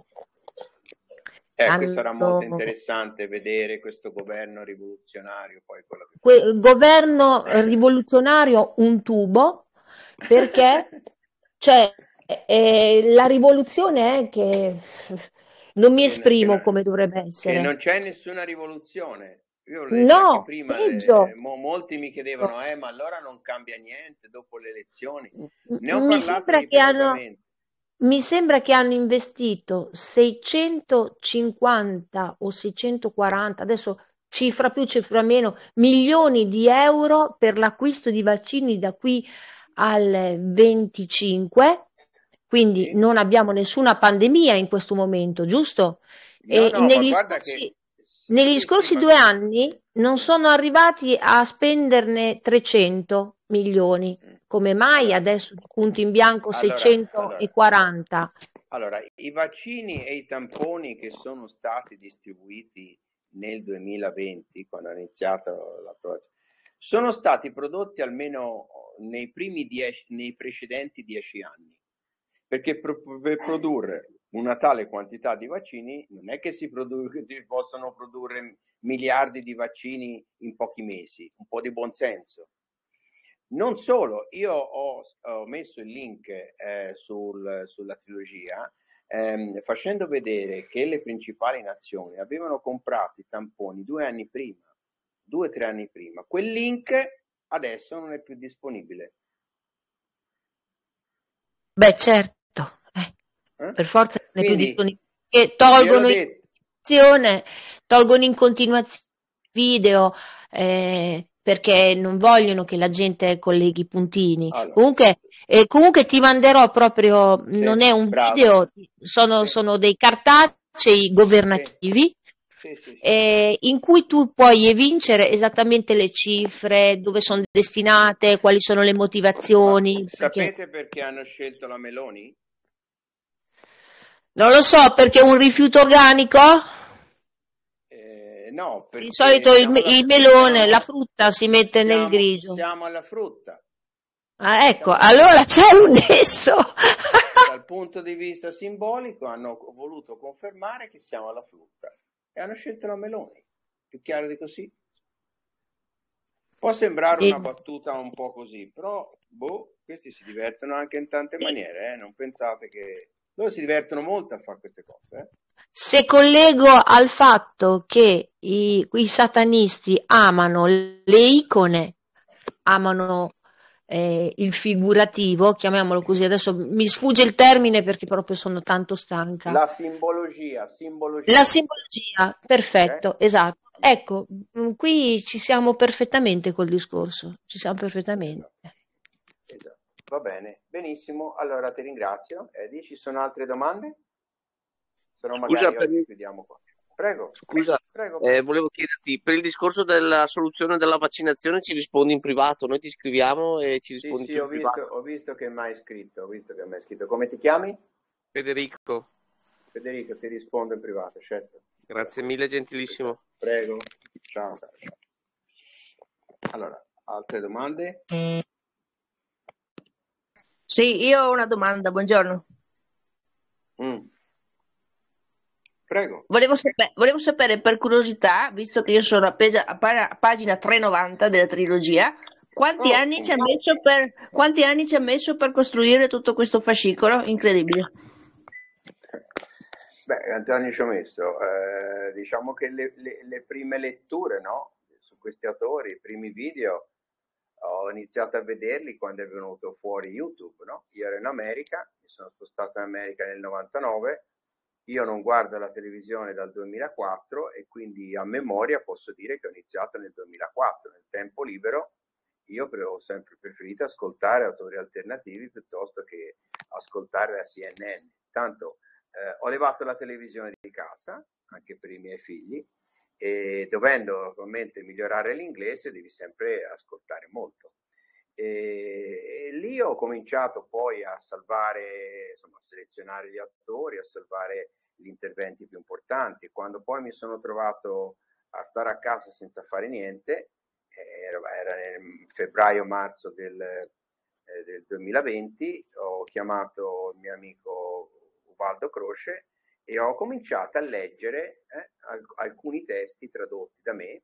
Sarà molto interessante vedere questo governo rivoluzionario, poi quello che governo rivoluzionario un tubo, perché cioè, la rivoluzione è che non mi esprimo come dovrebbe che essere. non c'è nessuna rivoluzione. Io l'ho detto anche No, prima, peggio. molti mi chiedevano, ma allora non cambia niente dopo le elezioni? Ne ho Mi parlato sembra che hanno, ripetutamente. mi sembra che hanno investito 650 o 640, adesso cifra più, cifra meno, milioni di euro per l'acquisto di vaccini da qui al 25, quindi Sì. non abbiamo nessuna pandemia in questo momento, giusto? No, no, ma negli guarda scorsi, che... negli Sì, scorsi ma 2 anni non sono arrivati a spenderne 300 milioni. Come mai allora, adesso punto in bianco allora, 640? Allora, i vaccini e i tamponi che sono stati distribuiti nel 2020, quando è iniziato l'approvazione, sono stati prodotti almeno nei precedenti 10 anni, perché per produrre una tale quantità di vaccini non è che si possono produrre miliardi di vaccini in pochi mesi, un po' di buonsenso. Non solo, io ho messo il link sulla trilogia, facendo vedere che le principali nazioni avevano comprato i tamponi 2 anni prima, 2-3 anni prima. Quel link adesso non è più disponibile. Beh, certo, per forza non è più Quindi, disponibile. Che tolgono in continuazione video, perché non vogliono che la gente colleghi i puntini. allora, Comunque ti manderò proprio, sì, non è un bravo. video, Sì, sono dei cartacei governativi. sì. In cui tu puoi evincere esattamente le cifre, dove sono destinate, quali sono le motivazioni. Ma sapete perché hanno scelto la Meloni? Non lo so, perché è un rifiuto organico? No, perché Di solito il melone, la frutta si mette nel grigio. Siamo alla frutta. Ah, ecco, allora c'è un nesso. Dal punto di vista simbolico hanno voluto confermare che siamo alla frutta e hanno scelto la Meloni. Più chiaro di così? Può sembrare Sì. una battuta un po' così, però questi si divertono anche in tante maniere, non pensate che... Loro si divertono molto a fare queste cose. Se collego al fatto che i satanisti amano le icone, amano il figurativo, chiamiamolo così, adesso mi sfugge il termine perché proprio sono tanto stanca. La simbologia. La simbologia, perfetto, okay. Esatto. Ecco, qui ci siamo perfettamente col discorso, ci siamo perfettamente. Esatto. Va bene, benissimo, allora ti ringrazio. Eddie, ci sono altre domande? Se no magari oggi chiudiamo qua. Prego. Scusa, prego. Volevo chiederti, per il discorso della soluzione della vaccinazione ci rispondi in privato, noi ti scriviamo e ci rispondi Sì, in privato. ho visto che mi hai scritto, Come ti chiami? Federico. Federico, ti rispondo in privato, certo. Grazie mille, gentilissimo. Prego. Ciao. Allora, altre domande? Sì, io ho una domanda, buongiorno. Prego. Volevo sapere per curiosità, visto che io sono a pagina 390 della trilogia, quanti anni ci ha messo per costruire tutto questo fascicolo? Incredibile. Quanti anni ci ho messo? Diciamo che le prime letture, no? Su questi autori, i primi video, ho iniziato a vederli quando è venuto fuori YouTube, no? Io ero in America, mi sono spostato in America nel 99, io non guardo la televisione dal 2004 e quindi a memoria posso dire che ho iniziato nel 2004, nel tempo libero. Io ho sempre preferito ascoltare autori alternativi piuttosto che ascoltare la CNN. Tanto ho levato la televisione di casa, anche per i miei figli, e dovendo ovviamente migliorare l'inglese devi sempre ascoltare molto. E lì ho cominciato poi a salvare, insomma, a selezionare gli attori, a salvare gli interventi più importanti. Quando poi mi sono trovato a stare a casa senza fare niente, era nel febbraio-marzo del 2020, ho chiamato il mio amico Ubaldo Croce e ho cominciato a leggere alcuni testi tradotti da me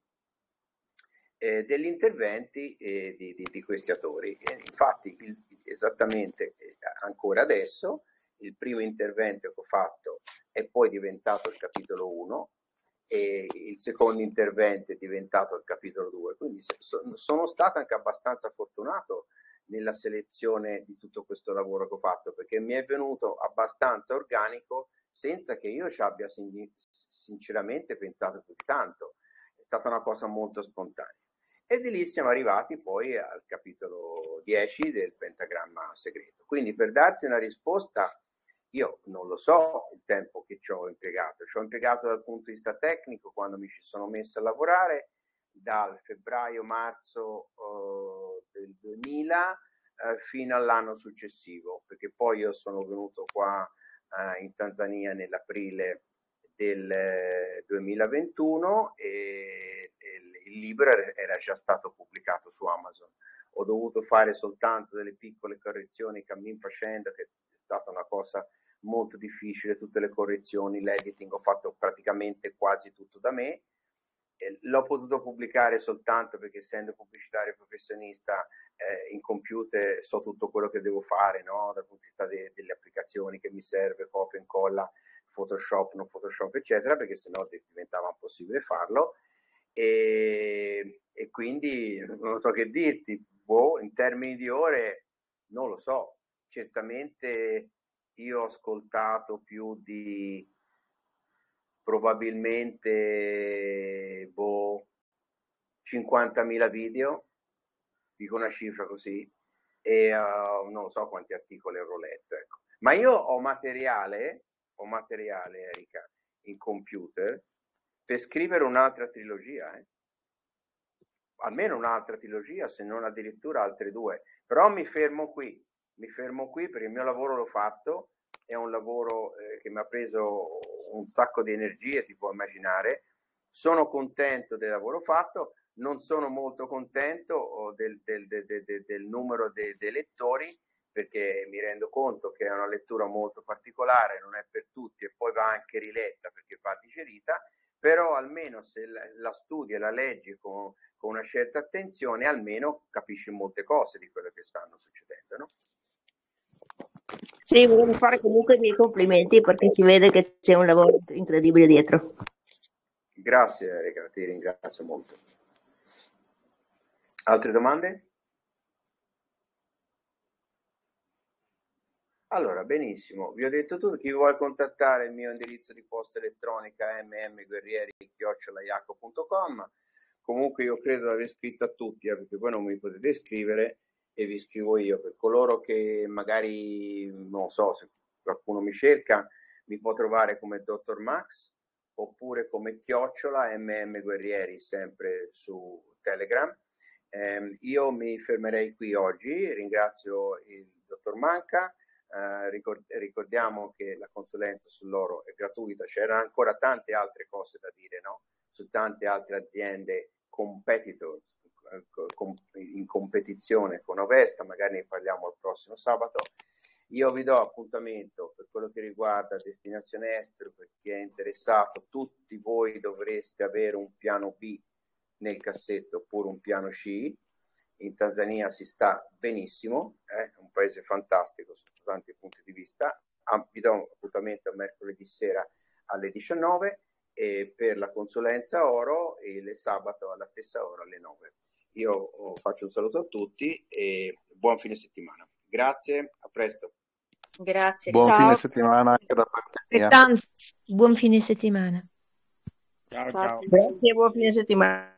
degli interventi di questi autori. Infatti, esattamente ancora adesso, il primo intervento che ho fatto è poi diventato il capitolo 1 e il secondo intervento è diventato il capitolo 2. Quindi sono stato anche abbastanza fortunato nella selezione di tutto questo lavoro che ho fatto, perché mi è venuto abbastanza organico senza che io ci abbia sinceramente pensato più tanto. È stata una cosa molto spontanea. E di lì siamo arrivati poi al capitolo 10 del pentagramma segreto. Quindi per darti una risposta, io non lo so il tempo che ci ho impiegato. Ci ho impiegato dal punto di vista tecnico quando mi ci sono messo a lavorare, dal febbraio-marzo del 2000 fino all'anno successivo, perché poi io sono venuto qua in Tanzania nell'aprile del 2021 e il libro era già stato pubblicato su Amazon. Ho dovuto fare soltanto delle piccole correzioni cammin facendo, che è stata una cosa molto difficile, tutte le correzioni, l'editing, ho fatto praticamente quasi tutto da me. L'ho potuto pubblicare soltanto perché, essendo pubblicitario professionista, in computer so tutto quello che devo fare, no? Dal punto di vista delle applicazioni che mi serve, copia e incolla, Photoshop, non Photoshop, eccetera, perché sennò diventava impossibile farlo. E quindi non so che dirti, in termini di ore non lo so, certamente io ho ascoltato più di probabilmente 50.000 video, dico una cifra così, e non so quanti articoli avrò letto, ecco. Ma io ho materiale, Erika, in computer per scrivere un'altra trilogia, almeno un'altra trilogia, se non addirittura altre 2, però mi fermo qui perché il mio lavoro l'ho fatto, è un lavoro che mi ha preso un sacco di energie, ti puoi immaginare. Sono contento del lavoro fatto, non sono molto contento del numero dei lettori, perché mi rendo conto che è una lettura molto particolare, non è per tutti e poi va anche riletta perché va digerita, però almeno se la studi e la leggi con una certa attenzione, almeno capisci molte cose di quello che stanno succedendo, no? Sì, volevo fare comunque i miei complimenti perché si vede che c'è un lavoro incredibile dietro. Grazie Erika, ti ringrazio molto. Altre domande? Allora, benissimo, vi ho detto tutto. Chi vuole contattare, il mio indirizzo di posta elettronica mmguerrieri@yahoo.com. Comunque io credo di aver scritto a tutti, perché voi non mi potete scrivere e vi scrivo io. Per coloro che magari, non so, se qualcuno mi cerca, mi può trovare come Dr. Max oppure come @mmguerrieri, sempre su Telegram. Io mi fermerei qui oggi, ringrazio il dottor Manca. Ricordiamo che la consulenza sull'oro è gratuita, c'erano ancora tante altre cose da dire, no? Su tante altre aziende competitors in competizione con Ovesta, magari ne parliamo il prossimo sabato. Io vi do appuntamento per quello che riguarda destinazione estero, per chi è interessato. Tutti voi dovreste avere un piano B nel cassetto oppure un piano C. In Tanzania si sta benissimo, è un paese fantastico sotto tanti punti di vista. Vi do un appuntamento mercoledì sera alle 19 e per la consulenza oro il sabato alla stessa ora alle 9. Io faccio un saluto a tutti e buon fine settimana. Grazie, a presto. Grazie. Buon Ciao. fine settimana anche da parte mia. Altrettanto, buon fine settimana. Ciao, Ciao a ciao. tutti. Grazie, buon fine settimana.